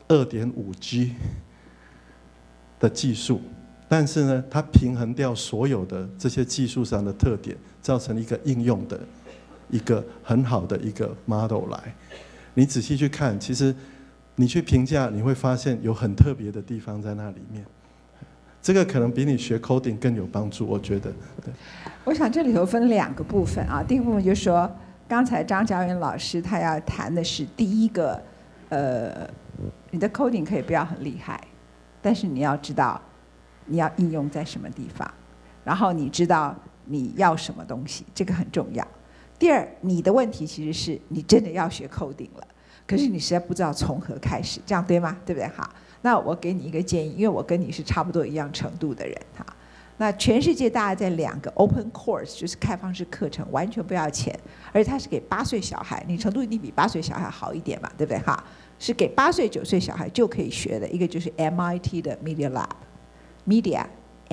[SPEAKER 4] 2.5G 的技术。但是呢，它平衡掉所有的这些技术上的特点，造成一个应用的一个很好的一个 model 来。你仔细去看，其实你去评价，你会发现有很特别的地方在那里面。这个可能比你学 coding 更有帮助，我觉得。对，
[SPEAKER 3] 我想这里头分2个部分啊。第一个部分就是说，刚才张嘉元老师他要谈的是第一个，你的 coding 可以不要很厉害，但是你要知道你要应用在什么地方，然后你知道你要什么东西，这个很重要。第二，你的问题其实是你真的要学 coding 了，可是你实在不知道从何开始，这样对吗？对不对？好，那我给你一个建议，因为我跟你是差不多一样程度的人哈。那全世界大概在2个 open course， 就是开放式课程，完全不要钱，而且它是给8岁小孩，你程度一定比8岁小孩好一点嘛，对不对？哈，是给8岁9岁小孩就可以学的，一个就是 MIT 的 Media Lab。Media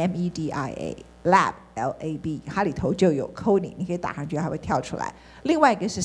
[SPEAKER 3] MEDIA Lab LAB， 它里头就有 coding， 你可以打上去，它会跳出来。另外一个是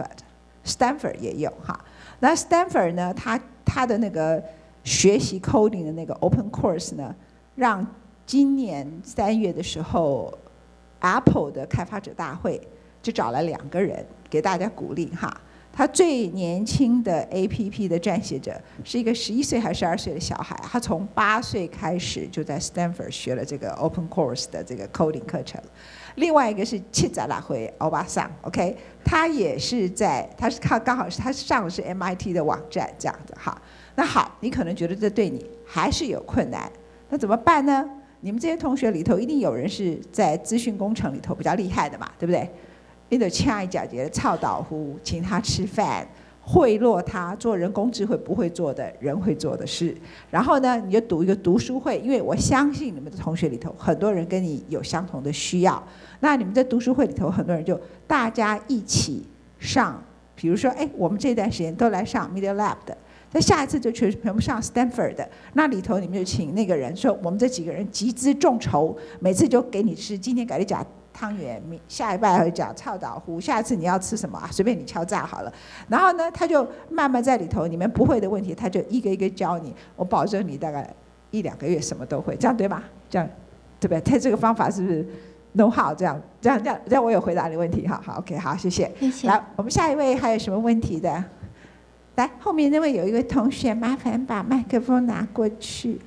[SPEAKER 3] Stanford 也有哈。那 Stanford 呢，它的那个学习 coding 的那个 open course 呢，让今年3月的时候 ，Apple 的开发者大会就找了2个人给大家鼓励哈。他最年轻的 APP 的撰写者是一个11岁还是12岁的小孩，他从8岁开始就在 Stanford 学了这个 Open Course 的这个 coding 课程。另外一个是7回欧巴桑 ，OK， 他也是刚好是他上的是 MIT 的网站这样子哈。那好，你可能觉得这对你还是有困难，那怎么办呢？你们这些同学里头一定有人是在资讯工程里头比较厉害的嘛，对不对？你得掐一脚节操导呼，请他吃饭，贿赂他做人工智慧不会做的人会做的事。然后呢，你就读一个读书会，因为我相信你们的同学里头很多人跟你有相同的需要。那你们在读书会里头，很多人就大家一起上，比如说，我们这段时间都来上 Media Lab 的，那下一次就全部上 Stanford 的。那里头你们就请那个人说，我们这几个人集资众筹，每次就给你吃，今天给你讲汤圆，下一拜会讲臭豆腐，下一次你要吃什么啊？随便你敲诈好了。然后呢，他就慢慢在里头，你们不会的问题，他就一个一个教你。我保证你大概1-2个月什么都会，这样对吗？这样对不对？他这个方法是不是 know how？ 这样我有回答你问题哈。好 ，OK， 好，谢谢。
[SPEAKER 7] 谢谢。
[SPEAKER 3] 来，我们下一位还有什么问题的？来，后面那位有一位同学，麻烦把麦克风拿过去。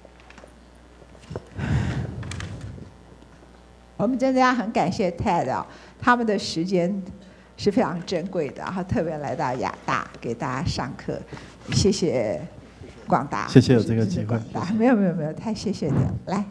[SPEAKER 3] 我们真的要很感谢 TED 啊，他们的时间是非常珍贵的，然后特别来到亚大给大家上课，谢谢广达，
[SPEAKER 4] 谢谢有这个机会。
[SPEAKER 3] 没有，太谢谢你了。来，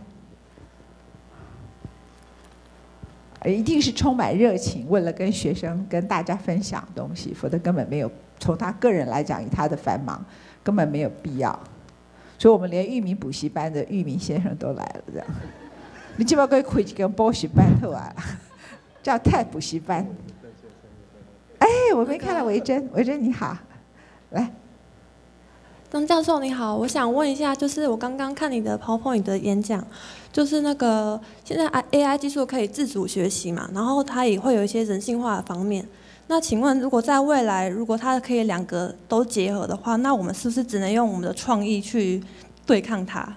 [SPEAKER 3] 一定是充满热情，为了跟学生跟大家分享东西，否则根本没有。从他个人来讲，以他的繁忙，根本没有必要。所以我们连裕民补习班的裕民先生都来了，这样。你基本上可以开一个补习班好啊，叫TED补习班。我没看到维珍你好，来。
[SPEAKER 8] 张教授你好，我想问一下，就是我刚刚看你的 PowerPoint 的演讲，就是那个现在 AI 技术可以自主学习嘛，然后它也会有一些人性化的方面。 那请问，如果在未来，如果它可以两个都结合的话，那我们是不是只能用我们的创意去对抗它？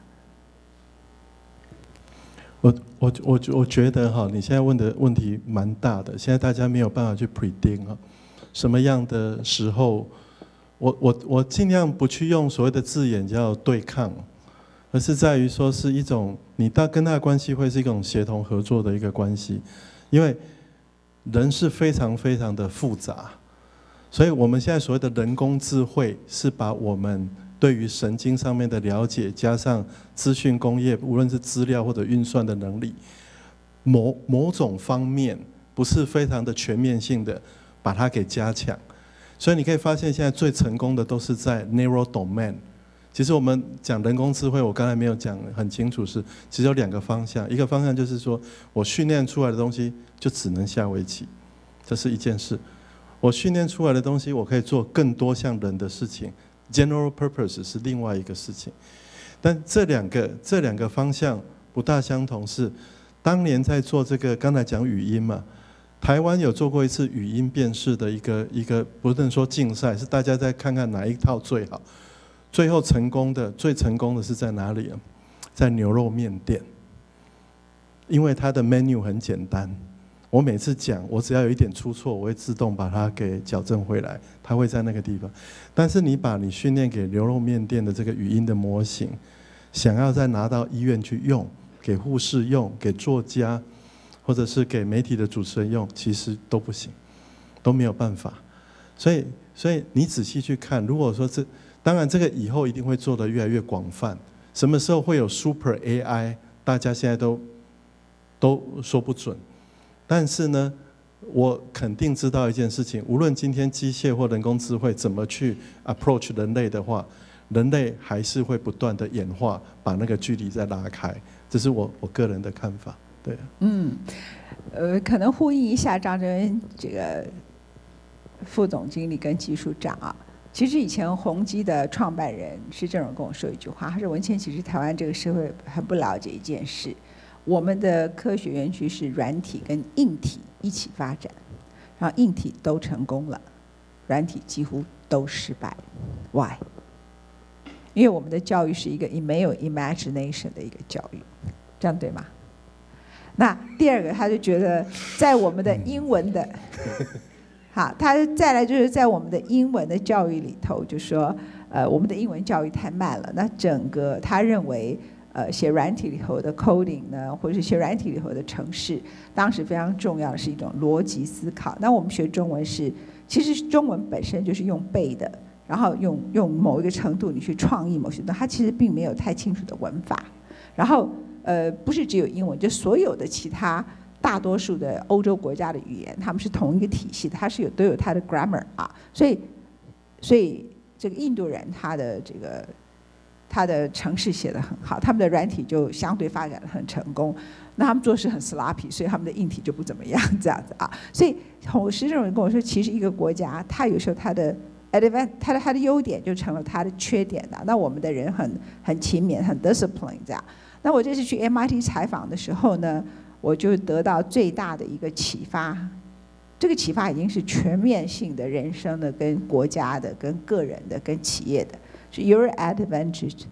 [SPEAKER 4] 我觉得哈，你现在问的问题蛮大的。现在大家没有办法去 predict 哈，什么样的时候，我尽量不去用所谓的字眼叫对抗，而是在于说是一种你跟他的关系会是一种协同合作的一个关系，因为人是非常非常的复杂，所以我们现在所谓的人工智慧是把我们对于神经上面的了解，加上资讯工业，无论是资料或者运算的能力，某种方面不是非常的全面性的把它给加强。所以你可以发现，现在最成功的都是在 narrow domain。其实我们讲人工智慧，我刚才没有讲很清楚，其实有2个方向。一个方向就是说我训练出来的东西就只能下围棋，这是一件事。我训练出来的东西，我可以做更多像人的事情。General purpose 是另外一个事情，但这两个方向不大相同。是当年在做这个，刚才讲语音嘛，台湾有做过一次语音辨识的一个，不能说竞赛，是大家再看看哪一套最好。最后最成功的是在哪里啊？在牛肉面店，因为它的 menu 很简单。我每次讲，我只要有一点出错，我会自动把它给矫正回来，它会在那个地方。但是你把你训练给牛肉面店的这个语音的模型，想要再拿到医院去用，给护士用，给作家，或者是给媒体的主持人用，其实都不行，都没有办法。所以你仔细去看，如果说当然这个以后一定会做得越来越广泛。什么时候会有 Super AI， 大家现在都说不准。但是呢，我肯定知道一件事情，无论今天机械或人工智慧怎么去 approach 人类的话，人类还是会不断的演化，把那个距离再拉开。这是我个人的看法。对。
[SPEAKER 3] 可能呼应一下张真恩这个副总经理跟技术长啊。其实以前宏基的创办人施正荣跟我说一句话，他说文茜，其实台湾这个社会很不了解一件事。我们的科学园区是软体跟硬体一起发展，然后硬体都成功了，软体几乎都失败。Why？ 因为我们的教育是一个没有 imagination 的一个教育，这样对吗？那第二个，他就觉得在我们的英文的，好，他再来就是在我们的英文的教育里头，就说我们的英文教育太慢了。那整个他认为。写软体里头的 coding 呢，或者是写软体里头的程式，当时非常重要的是一种逻辑思考。那我们学中文其实中文本身就是用背的，然后用某一个程度你去创意某些东西，它其实并没有太清楚的文法。然后不是只有英文，就所有的其他大多数的欧洲国家的语言，他们是同一个体系的，它都有它的 grammar 啊。所以这个印度人他的程式写得很好，他们的软体就相对发展得很成功。那他们做事很 sloppy， 所以他们的硬体就不怎么样，这样子啊。所以施正荣跟我说，其实一个国家，它有时候它的优点就成了它的缺点的。那我们的人很勤勉，很 discipline 这样。那我这次去 MIT 采访的时候呢，我就得到最大的一个启发。这个启发已经是全面性的人生的、跟国家的、跟个人的、跟企业的。Your advantage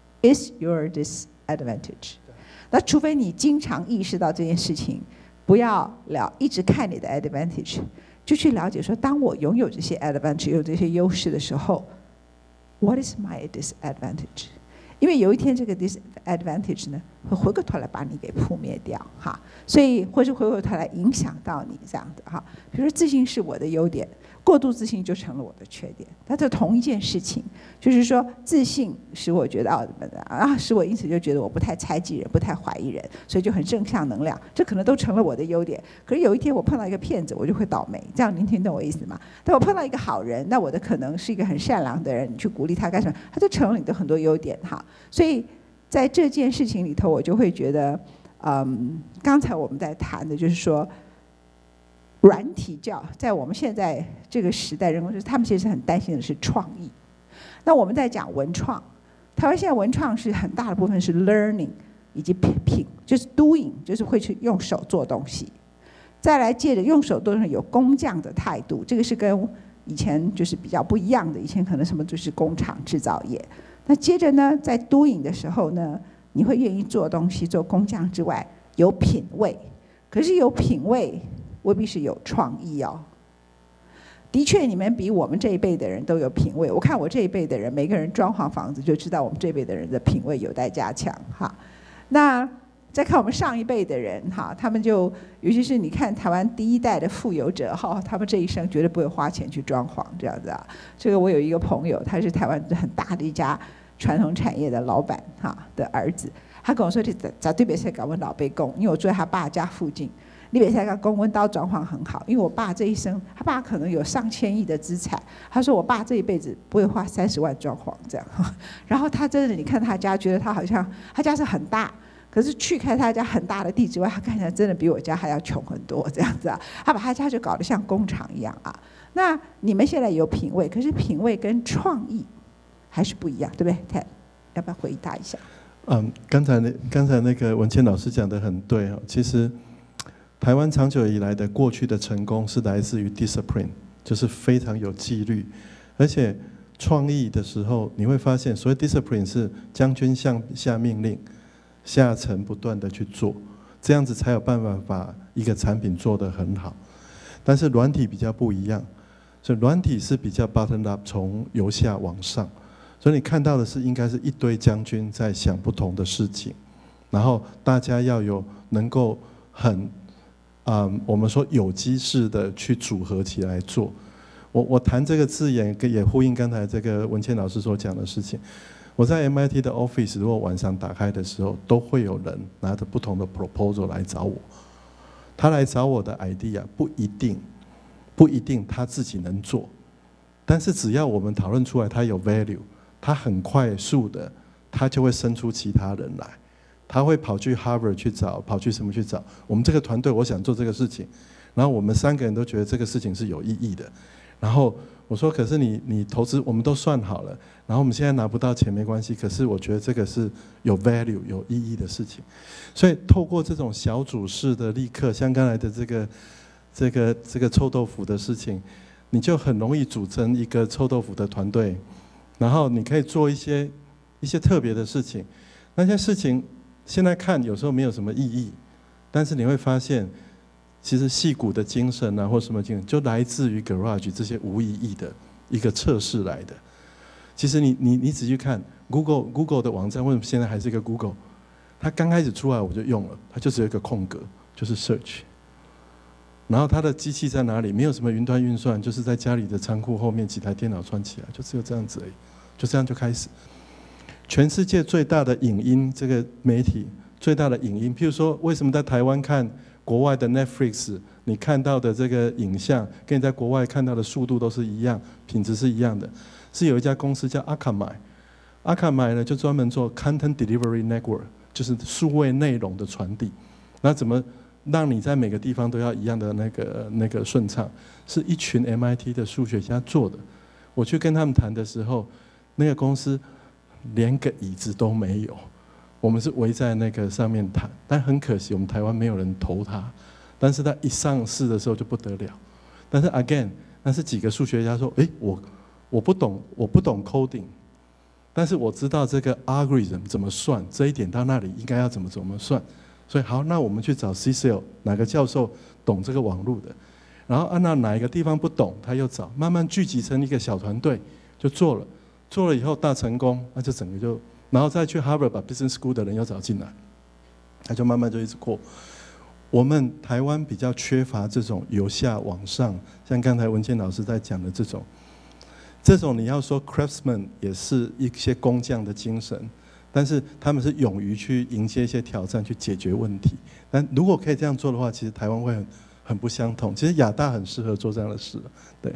[SPEAKER 3] is your disadvantage。那除非你经常意识到这件事情，不要一直看你的 advantage， 就去了解说，当我拥有这些 advantage， 有这些优势的时候 ，what is my disadvantage？ 因为有一天这个 disadvantage 呢，会回过头来把你给扑灭掉哈，所以或是回过头来影响到你这样的哈。比如说自信是我的优点。过度自信就成了我的缺点，它是同一件事情，就是说自信使我觉得使我因此就觉得我不太猜忌人，不太怀疑人，所以就很正向能量，这可能都成了我的优点。可是有一天我碰到一个骗子，我就会倒霉，这样您听懂我意思吗？但我碰到一个好人，那我的可能是一个很善良的人，你去鼓励他干什么，他就成了你的很多优点哈。所以在这件事情里头，我就会觉得，刚才我们在谈的就是说。软体教在我们现在这个时代，人工智能他们其实很担心的是创意。那我们在讲文创，台湾现在文创是很大的部分是 learning 以及品，就是 doing， 就是会去用手做东西。 再来借着用手做上有工匠的态度，这个是跟以前就是比较不一样的，以前可能什么就是工厂制造业。那接着呢，在 doing 的时候呢，你会愿意做东西，做工匠之外有品味，可是有品味未必是有创意哦。的确，你们比我们这一辈的人都有品味。我看我这一辈的人，每个人装潢房子就知道我们这一辈的人的品味有待加强哈。那再看我们上一辈的人哈，他们就尤其是你看台湾第一代的富有者哈，他们这一生绝对不会花钱去装潢这样子啊。这个我有一个朋友，他是台湾很大的一家传统产业的老板哈的儿子，他跟我说：“你绝对别再搞我老辈公，因为我住在他爸家附近。”你别再讲公文刀装潢很好，因为我爸这一生，他爸可能有上千亿的资产。他说我爸这一辈子不会花30万装潢这样。然后他真的，你看他家，觉得他好像他家是很大，可是去开他家很大的地之外，他看起来真的比我家还要穷很多这样子啊。他把他家就搞得像工厂一样啊。那你们现在有品味，可是品味跟创意还是不一样，对不对 ？Ted， 要不要回答一下？
[SPEAKER 4] 刚才那个文茜老师讲得很对哦，其实。台湾长久以来的过去的成功是来自于 discipline， 就是非常有纪律，而且创意的时候你会发现，所谓 discipline 是将军下命令，下层不断的去做，这样子才有办法把一个产品做得很好。但是软体比较不一样，所以软体是比较 bottom up， 从由下往上，所以你看到的是应该是一堆将军在想不同的事情，然后大家要有能够很我们说有机式的去组合起来做。我谈这个字眼，也呼应刚才这个文茜老师所讲的事情。我在 MIT 的 office， 如果晚上打开的时候，都会有人拿着不同的 proposal 来找我。他来找我的 idea 不一定他自己能做，但是只要我们讨论出来，他有 value， 他很快速的，他就会生出其他人来。他会跑去 Harvard 去找，跑去什么去找？我们这个团队，我想做这个事情，然后我们3个人都觉得这个事情是有意义的。然后我说，可是你投资我们都算好了，然后我们现在拿不到钱没关系，可是我觉得这个是有 value 有意义的事情。所以透过这种小组式的立刻，像刚才的这个臭豆腐的事情，你就很容易组成一个臭豆腐的团队，然后你可以做一些特别的事情，那些事情。现在看有时候没有什么意义，但是你会发现，其实矽谷的精神啊，或什么精神，就来自于 Garage 这些无意义的一个测试来的。其实你仔细看 Google 的网站，为什么现在还是一个 Google？ 它刚开始出来我就用了，它就只有一个空格，就是 Search。然后它的机器在哪里？没有什么云端运算，就是在家里的仓库后面几台电脑串起来，就只有这样子而已，就这样就开始。全世界最大的影音这个媒体，最大的影音，譬如说，为什么在台湾看国外的 Netflix， 你看到的这个影像，跟你在国外看到的速度都是一样，品质是一样的？是有一家公司叫 Akamai 呢，就专门做 Content Delivery Network， 就是数位内容的传递。那怎么让你在每个地方都要一样的那个顺畅？是一群 MIT 的数学家做的。我去跟他们谈的时候，那个公司。连个椅子都没有，我们是围在那个上面谈，但很可惜，我们台湾没有人投它。但是它一上市的时候就不得了。但是 again， 那是几个数学家说，我不懂 coding， 但是我知道这个 algorithm 怎么算，这一点到那里应该要怎么算。所以好，那我们去找 CSL 哪个教授懂这个网络的，然后按照哪一个地方不懂，他又找，慢慢聚集成一个小团队就做了。做了以后大成功，那就整个就，然后再去 Harvard 把 Business School 的人又找进来，他就慢慢就一直扩。我们台湾比较缺乏这种由下往上，像刚才文茜老师在讲的这种你要说 craftsman 也是一些工匠的精神，但是他们是勇于去迎接一些挑战，去解决问题。但如果可以这样做的话，其实台湾会很不相同。其实亚大很适合做这样的事，对。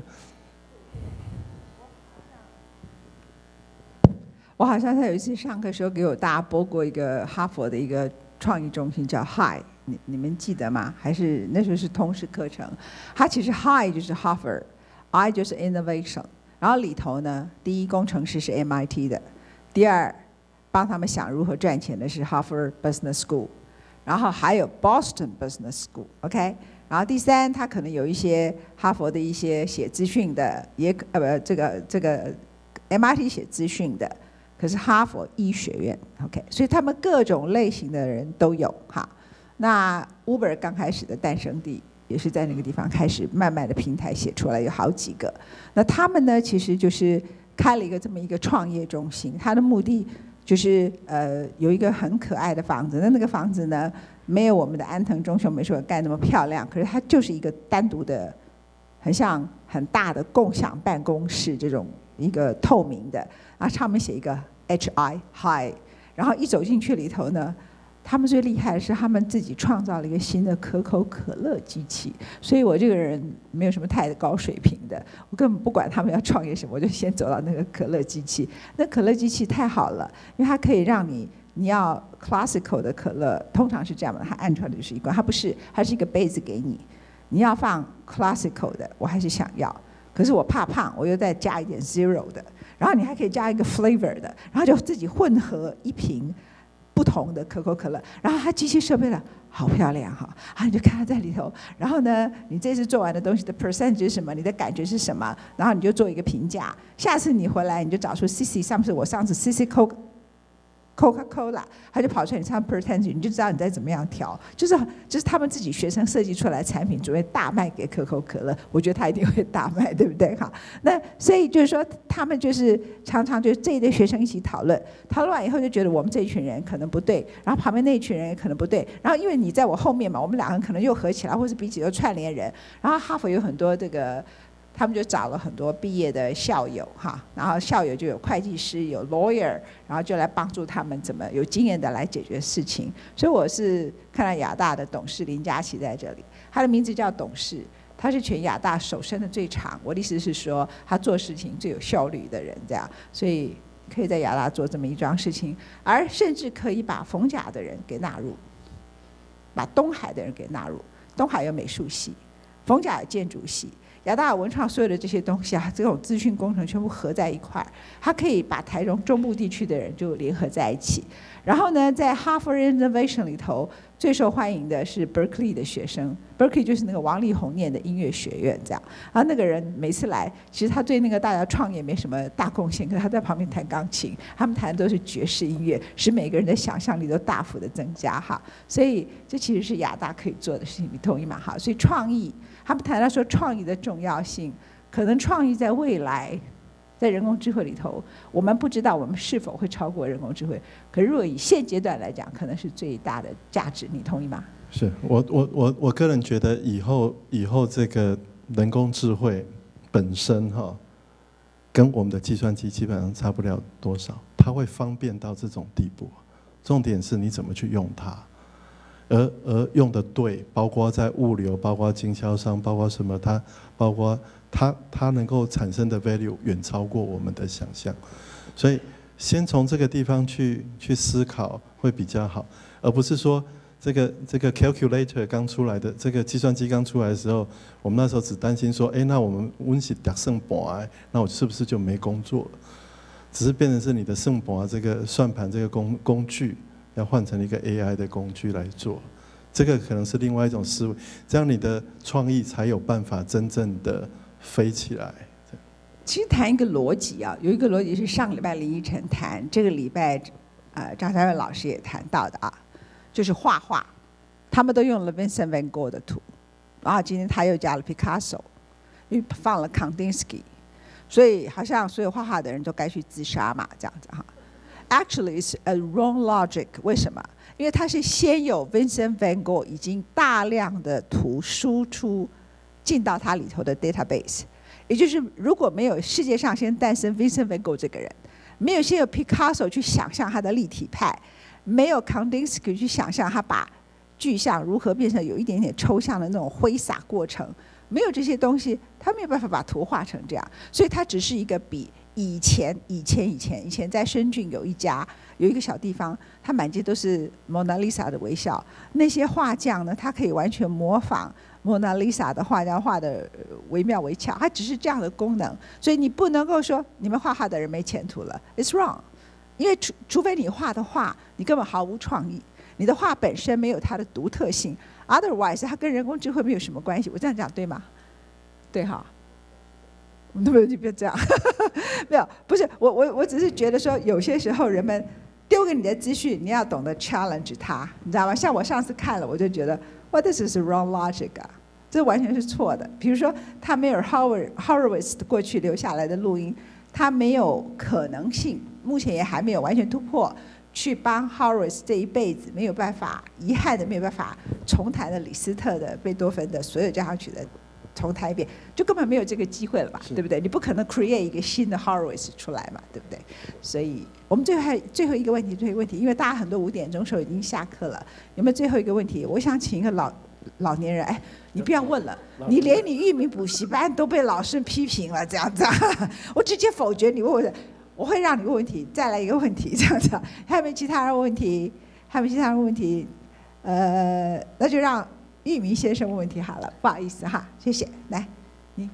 [SPEAKER 3] 我好像在有一次上课的时候给大家播过一个哈佛的一个创意中心叫 High， 你们记得吗？还是那时候是通识课程？它其实 High 就是 Harvard，I 就是 Innovation， 然后里头呢，第一工程师是 MIT 的，第二帮他们想如何赚钱的是 Harvard Business School， 然后还有 Boston Business School，OK， 然后第三，他可能有一些哈佛的一些写资讯的，这个 MIT 写资讯的，可是哈佛医学院 ，OK， 所以他们各种类型的人都有哈。那 Uber 刚开始的诞生地也是在那个地方开始慢慢的平台写出来，有好几个。那他们呢，其实就是开了一个这么一个创业中心，它的目的就是有一个很可爱的房子，那个房子呢没有我们的安藤忠雄美术馆盖那么漂亮，可是它就是一个单独的，很像很大的共享办公室这种一个透明的，然后上面写一个 HI High， 然后一走进去里头呢。他们最厉害的是，他们自己创造了一个新的可口可乐机器。所以我这个人没有什么太高水平的，我根本不管他们要创业什么，我就先走到那个可乐机器。那可乐机器太好了，因为它可以让你要 classical 的可乐，通常是这样的，它按出来的就是一罐，它不是，它是一个杯子给你，你要放 classical 的，我还是想要。可是我怕胖，我又再加一点 zero 的，然后你还可以加一个 flavor 的，然后就自己混合一瓶。不同的可口可乐，然后它机器设备了好漂亮哈，啊你就看它在里头，然后呢，你这次做完的东西的 percentage 是什么，你的感觉是什么，然后你就做一个评价，下次你回来你就找出 CC， 上次我上次 CC Coca-Cola， 它就跑出来你唱 percentage， 你就知道你再怎么样调，就是他们自己学生设计出来的产品，准备大卖给可口可乐，我觉得它一定会大卖，对不对？好，那所以就是说，他们就是常常就是这一堆学生一起讨论，讨论完以后就觉得我们这一群人可能不对，然后旁边那一群人也可能不对，然后因为你在我后面嘛，我们两个人可能又合起来，或是彼此又串联人，然后哈佛有很多这个。他们就找了很多毕业的校友哈，然后校友就有会计师，有 lawyer， 然后就来帮助他们怎么有经验的来解决事情。所以我是看到亚大的董事林佳琪在这里，他的名字叫董事，他是全亚大手伸的最长。我的意思是说，他做事情最有效率的人，这样，所以可以在亚大做这么一桩事情，而甚至可以把逢甲的人给纳入，把东海的人给纳入。东海有美术系，逢甲有建筑系。亚大文创所有的这些东西啊，这种资讯工程全部合在一块儿，它可以把台中中部地区的人就联合在一起。然后呢，在 Harvard Innovation 里头，最受欢迎的是 Berkeley 的学生 ，Berkeley 就是那个王力宏念的音乐学院这样。然后那个人每次来，其实他对那个大家创业没什么大贡献，可是他在旁边弹钢琴，他们弹的都是爵士音乐，使每个人的想象力都大幅的增加哈。所以这其实是亚大可以做的事情，你同意吗？好，所以创意。他们谈到说创意的重要性，可能创意在未来，在人工智慧里头，我们不知道我们是否会超过人工智慧。可是如果以现阶段来讲，可能是最大的价值，你同意吗？
[SPEAKER 4] 是我个人觉得以后这个人工智慧本身哈，跟我们的计算机基本上差不了多少，它会方便到这种地步。重点是你怎么去用它。而用的对，包括在物流，包括经销商，包括什么，包括它能够产生的 value 远超过我们的想象，所以先从这个地方去思考会比较好，而不是说这个 calculator 刚出来的，这个计算机刚出来的时候，我们那时候只担心说，那我们温习打剩半，那我是不是就没工作了？只是变成是你的剩半这个算盘这个工具。要换成一个 AI 的工具来做，这个可能是另外一种思维，这样你的创意才有办法真正的飞起来。
[SPEAKER 3] 其实谈一个逻辑啊，有一个逻辑是上个礼拜林依晨谈，这个礼拜张嘉苑老师也谈到的啊，就是画画，他们都用了 Vincent van Gogh 的图，然后今天他又加了 Picasso， 又放了 Kandinsky， 所以好像所有画画的人都该去自杀嘛，这样子哈。Actually, it's a wrong logic. 为什么？因为它是先有 Vincent van Gogh 已经大量的图输出进到它里头的 database， 也就是如果没有世界上先诞生 Vincent van Gogh 这个人，没有先有 Picasso 去想象他的立体派，没有 Kandinsky 去想象他把具象如何变成有一点点抽象的那种挥洒过程，没有这些东西，他没有办法把图画成这样，所以它只是一个比。以前在深圳有一个小地方，它满街都是蒙娜丽莎的微笑。那些画匠呢，他可以完全模仿蒙娜丽莎的画家画的惟妙惟肖，它只是这样的功能。所以你不能够说你们画画的人没前途了 ，it's wrong。因为除非你画的画你根本毫无创意，你的画本身没有它的独特性， ，otherwise 它跟人工智慧没有什么关系。我这样讲对吗？对哈。我们都没有，就别这样，没有，不是我只是觉得说，有些时候人们丢给你的资讯，你要懂得 challenge 它，你知道吗？像我上次看了，我就觉得 ，What this is wrong logic 啊，这完全是错的。比如说，他没有 Horowitz 过去留下来的录音，他没有可能性，目前也还没有完全突破，去帮 Horowitz 这一辈子没有办法，遗憾的没有办法重弹的李斯特的、贝多芬的所有交响曲的。重弹一遍，就根本没有这个机会了吧，对不对？你不可能 create 一个新的 Horowitz 出来嘛，对不对？所以我们最后一个问题，因为大家很多5点钟时候已经下课了，有没有最后一个问题？我想请一个老年人，哎，你不要问了，你连你育民补习班都被老师批评了，这样子，我直接否决你问我，我会让你问问题，再来一个问题，这样子。还有没有其他人问题？还有没有其他人问题？那就让。玉明先生问问题好了，不好意思哈，谢谢。来，你。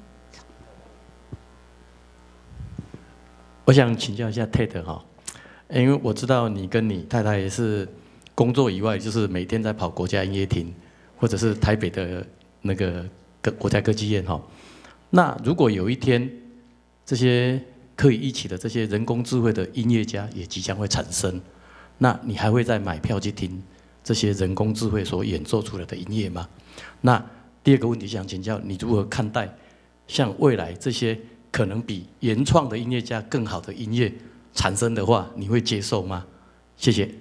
[SPEAKER 9] 我想请教一下 Ted 哈，因为我知道你跟你太太也是工作以外，就是每天在跑国家音乐厅，或者是台北的那个国家歌剧院哈。那如果有一天这些可以一起的这些人工智慧的音乐家也即将会产生，那你还会再买票去听？这些人工智慧所演奏出来的音乐吗？那第二个问题想请教你如何看待像未来这些可能比原创的音乐家更好的音乐产生的话，你会接受吗？谢谢。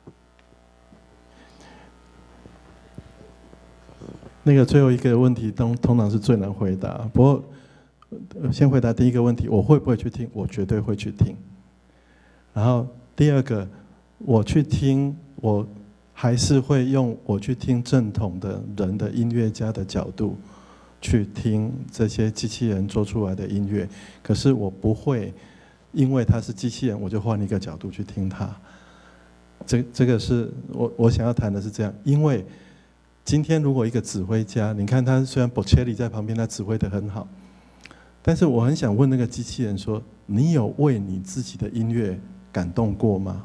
[SPEAKER 4] 那个最后一个问题通常是最难回答，不过先回答第一个问题，我会不会去听？我绝对会去听。然后第二个，我去听我。还是会用我去听正统的人的音乐家的角度去听这些机器人做出来的音乐，可是我不会因为它是机器人我就换一个角度去听它。这个是我想要谈的是这样，因为今天如果一个指挥家，你看他虽然 Bocelli 在旁边，他指挥得很好，但是我很想问那个机器人说：你有为你自己的音乐感动过吗？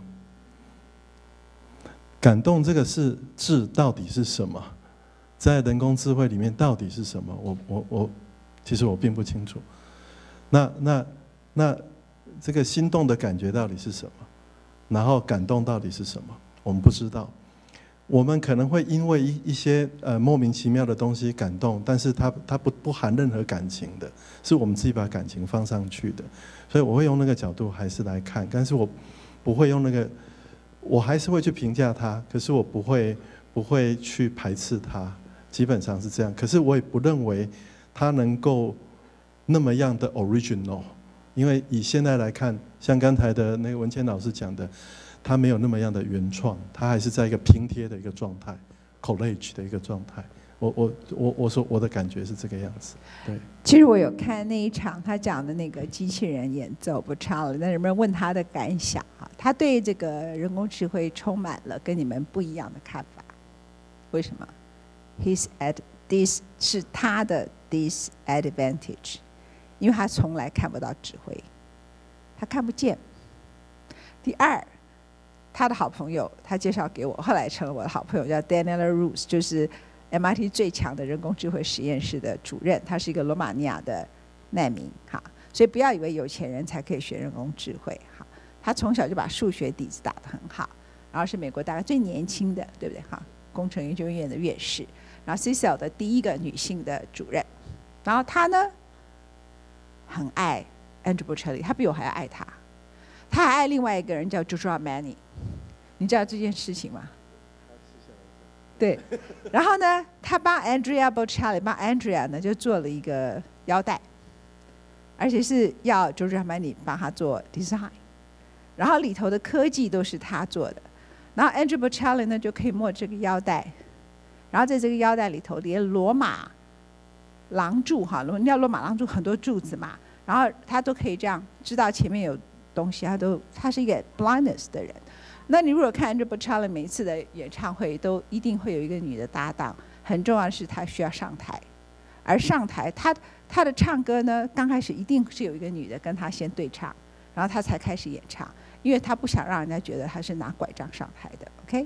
[SPEAKER 4] 感动这个是智到底是什么？在人工智慧里面到底是什么？其实我并不清楚。那这个心动的感觉到底是什么？然后感动到底是什么？我们不知道。我们可能会因为一些莫名其妙的东西感动，但是它不含任何感情的，是我们自己把感情放上去的。所以我会用那个角度还是来看，但是我不会用那个。我还是会去评价它，可是我不会去排斥它，基本上是这样。可是我也不认为它能够那么样的 original， 因为以现在来看，像刚才的那个文谦老师讲的，它没有那么样的原创，它还是在一个拼贴的一个状态 ，collage 的一个状态。我说我的感觉是这个样子，对。
[SPEAKER 3] 其实我有看那一场他讲的那个机器人演奏不唱了，那人们问他的感想啊，他对这个人工智慧充满了跟你们不一样的看法。为什么 ？His at this 是他的 disadvantage， 因为他从来看不到指挥，他看不见。第二，他的好朋友他介绍给我，后来成了我的好朋友，叫 Daniela Rus， 就是。MIT 最强的人工智慧实验室的主任，他是一个罗马尼亚的难民，哈，所以不要以为有钱人才可以学人工智慧，哈，他从小就把数学底子打得很好，然后是美国大概最年轻的，对不对，哈，工程研究院的院士，然后 CSL 的第一个女性的主任，然后他呢，很爱 Andrew Bocelli， 他比我还要爱他，他还爱另外一个人叫 Giorgio Armani， 你知道这件事情吗？对，然后呢，他帮 Andrea Bocelli 帮 Andrea 呢就做了一个腰带，而且是要 Giorgio Armani 帮他做 design， 然后里头的科技都是他做的，然后 Andrea Bocelli 呢就可以摸这个腰带，然后在这个腰带里头连罗马廊柱哈，你知道罗马廊柱很多柱子嘛，然后他都可以这样知道前面有东西，他是一个 blindness 的人。那你如果看 Andrea Bocelli 每一次的演唱会，都一定会有一个女的搭档。很重要的是，她需要上台，而上台，她的唱歌呢，刚开始一定是有一个女的跟她先对唱，然后她才开始演唱，因为她不想让人家觉得她是拿拐杖上台的 ，OK？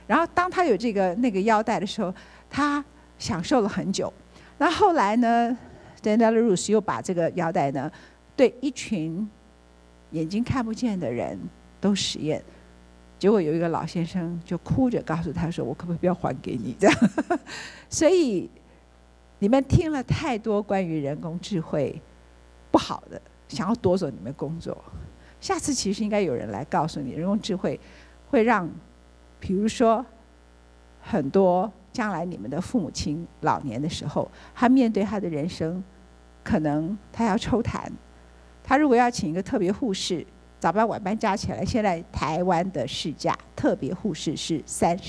[SPEAKER 3] 然后当他有那个腰带的时候，他享受了很久。那后来呢 ，Daniel Ruse 又把这个腰带呢，对一群眼睛看不见的人都实验。结果有一个老先生就哭着告诉他说：“我可不可以不要还给你？”这样，所以你们听了太多关于人工智慧不好的，想要夺走你们工作。下次其实应该有人来告诉你，人工智慧会让，比如说很多将来你们的父母亲老年的时候，他面对他的人生，可能他要抽痰，他如果要请一个特别护士。早班晚班加起来，现在台湾的市价特别护士是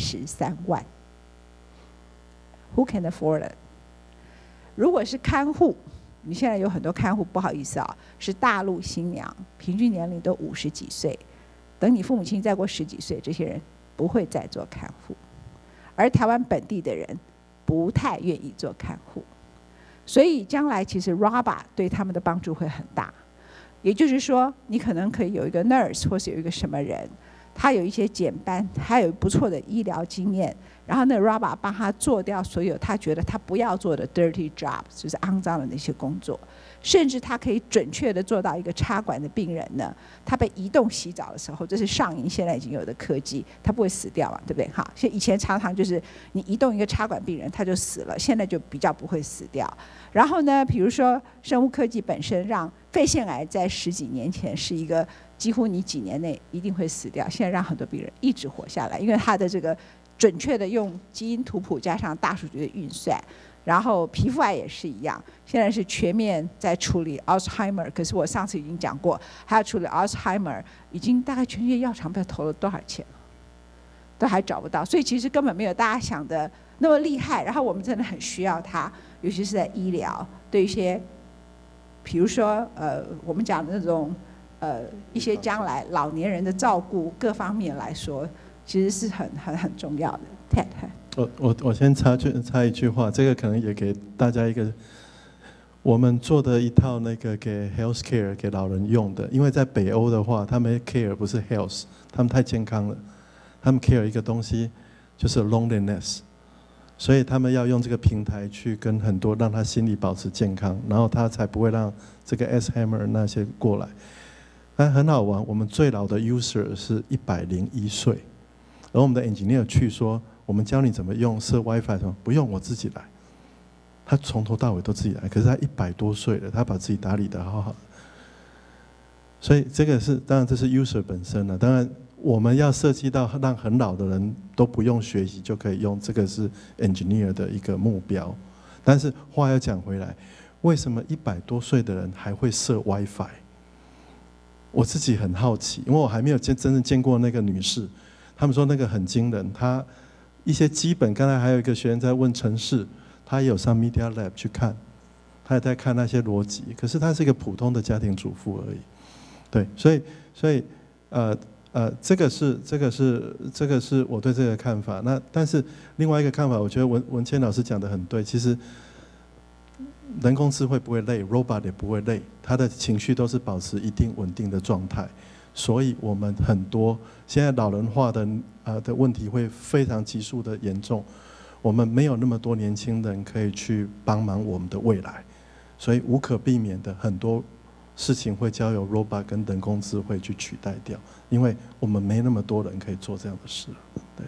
[SPEAKER 3] 33万。Who can afford it？ 如果是看护，你现在有很多看护，不好意思啊，是大陆新娘，平均年龄都50几岁。等你父母亲再过10几岁，这些人不会再做看护，而台湾本地的人不太愿意做看护，所以将来其实 Robot 对他们的帮助会很大。也就是说，你可能可以有一个 nurse 或是有一个什么人，他有一些减班，他有不错的医疗经验，然后那 robot 帮他做掉所有他觉得他不要做的 dirty jobs， 就是肮脏的那些工作，甚至他可以准确的做到一个插管的病人呢，他被移动洗澡的时候，这是上瘾现在已经有的科技，他不会死掉嘛，对不对？好，以前常常就是你移动一个插管病人他就死了，现在就比较不会死掉。然后呢，比如说生物科技本身让肺腺癌在10几年前是一个几乎你几年内一定会死掉，现在让很多病人一直活下来，因为它的这个准确的用基因图谱加上大数据的运算。然后皮肤癌也是一样，现在是全面在处理 Alzheimer， 可是我上次已经讲过，还要处理 Alzheimer， 已经大概全世界药厂不知道投了多少钱了，都还找不到，所以其实根本没有大家想的那么厉害。然后我们真的很需要它，尤其是在医疗，对一些，比如说我们讲的那种一些将来老年人的照顾各方面来说，其实是很重要的。Ted。
[SPEAKER 4] 我先插一句话，这个可能也给大家一个，我们做的一套那个给 healthcare 给老人用的，因为在北欧的话，他们 care 不是 health， 他们太健康了，他们 care 一个东西就是 loneliness， 所以他们要用这个平台去跟很多让他心理保持健康，然后他才不会让这个 Alzheimer 那些过来。但很好玩，我们最老的 user 是101岁，而我们的 engineer 去说。我们教你怎么用设 WiFi， 说不用，我自己来。他从头到尾都自己来，可是他100多岁了，他把自己打理得好好的。所以这个是，当然这是 user 本身了。当然我们要设计到让很老的人都不用学习就可以用，这个是 engineer 的一个目标。但是话要讲回来，为什么100多岁的人还会设 WiFi？ 我自己很好奇，因为我还没有真正见过那个女士。他们说那个很惊人，她一些基本，刚才还有一个学员在问程式，他也有上 Media Lab 去看，他也在看那些逻辑，可是他是一个普通的家庭主妇而已，对，所以这个是我对这个看法。那但是另外一个看法，我觉得文谦老师讲的很对，其实人工智慧不会累 ，robot 也不会累，他的情绪都是保持一定稳定的状态。所以我们很多现在老人化的问题会非常急速的严重，我们没有那么多年轻人可以去帮忙我们的未来，所以无可避免的很多事情会交由 robot 跟人工智慧去取代掉，因为我们没那么多人可以做这样的事。对，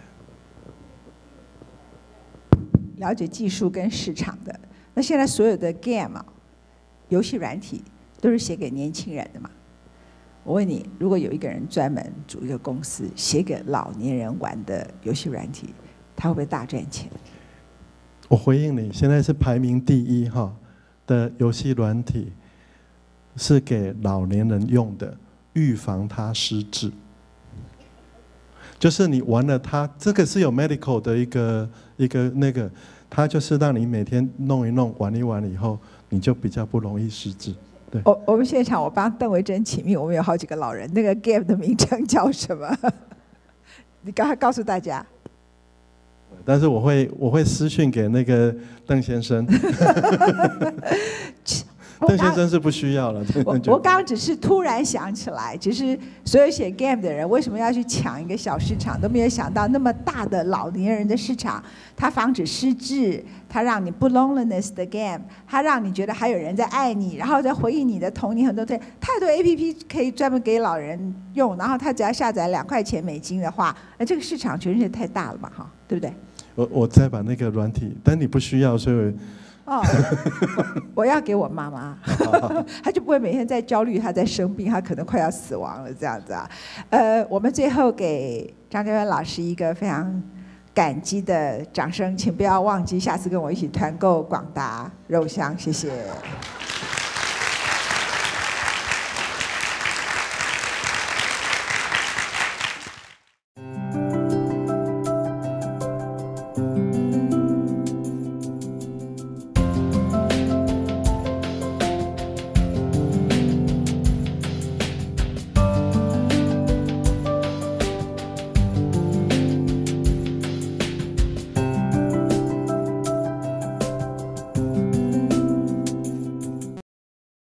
[SPEAKER 3] 了解技术跟市场的，那现在所有的 game 游戏软体都是写给年轻人的嘛？我问你，如果有一个人专门组一个公司，写给老年人玩的游戏软体，他会不会大赚钱？
[SPEAKER 4] 我回应你，现在是排名第1的游戏软体，是给老年人用的，预防他失智。就是你玩了它，这个是有 medical 的一个那个，它就是让你每天弄一弄，玩一玩以后，你就比较不容易失智。
[SPEAKER 3] 我们现场我帮邓维珍起名，我们有好几个老人，那个 game 的名称叫什么？你赶快告诉大家。
[SPEAKER 4] 但是我会私讯给那个邓先生。 邓先生是不需要了。
[SPEAKER 3] 我刚刚只是突然想起来，只是所有写 game 的人为什么要去抢一个小市场，都没有想到那么大的老年人的市场，它防止失智，它让你不 loneliness 的 game， 它让你觉得还有人在爱你，然后再回忆你的童年很多太多 APP 可以专门给老人用，然后他只要下载2块钱美金的话，那这个市场确实太大了嘛，哈，对不对？
[SPEAKER 4] 我再把那个软体，但你不需要，所以。
[SPEAKER 3] 哦，我要给我妈妈，她就不会每天在焦虑，她在生病，她可能快要死亡了这样子啊。我们最后给张嘉渊老师一个非常感激的掌声，请不要忘记下次跟我一起团购广达肉香，谢谢。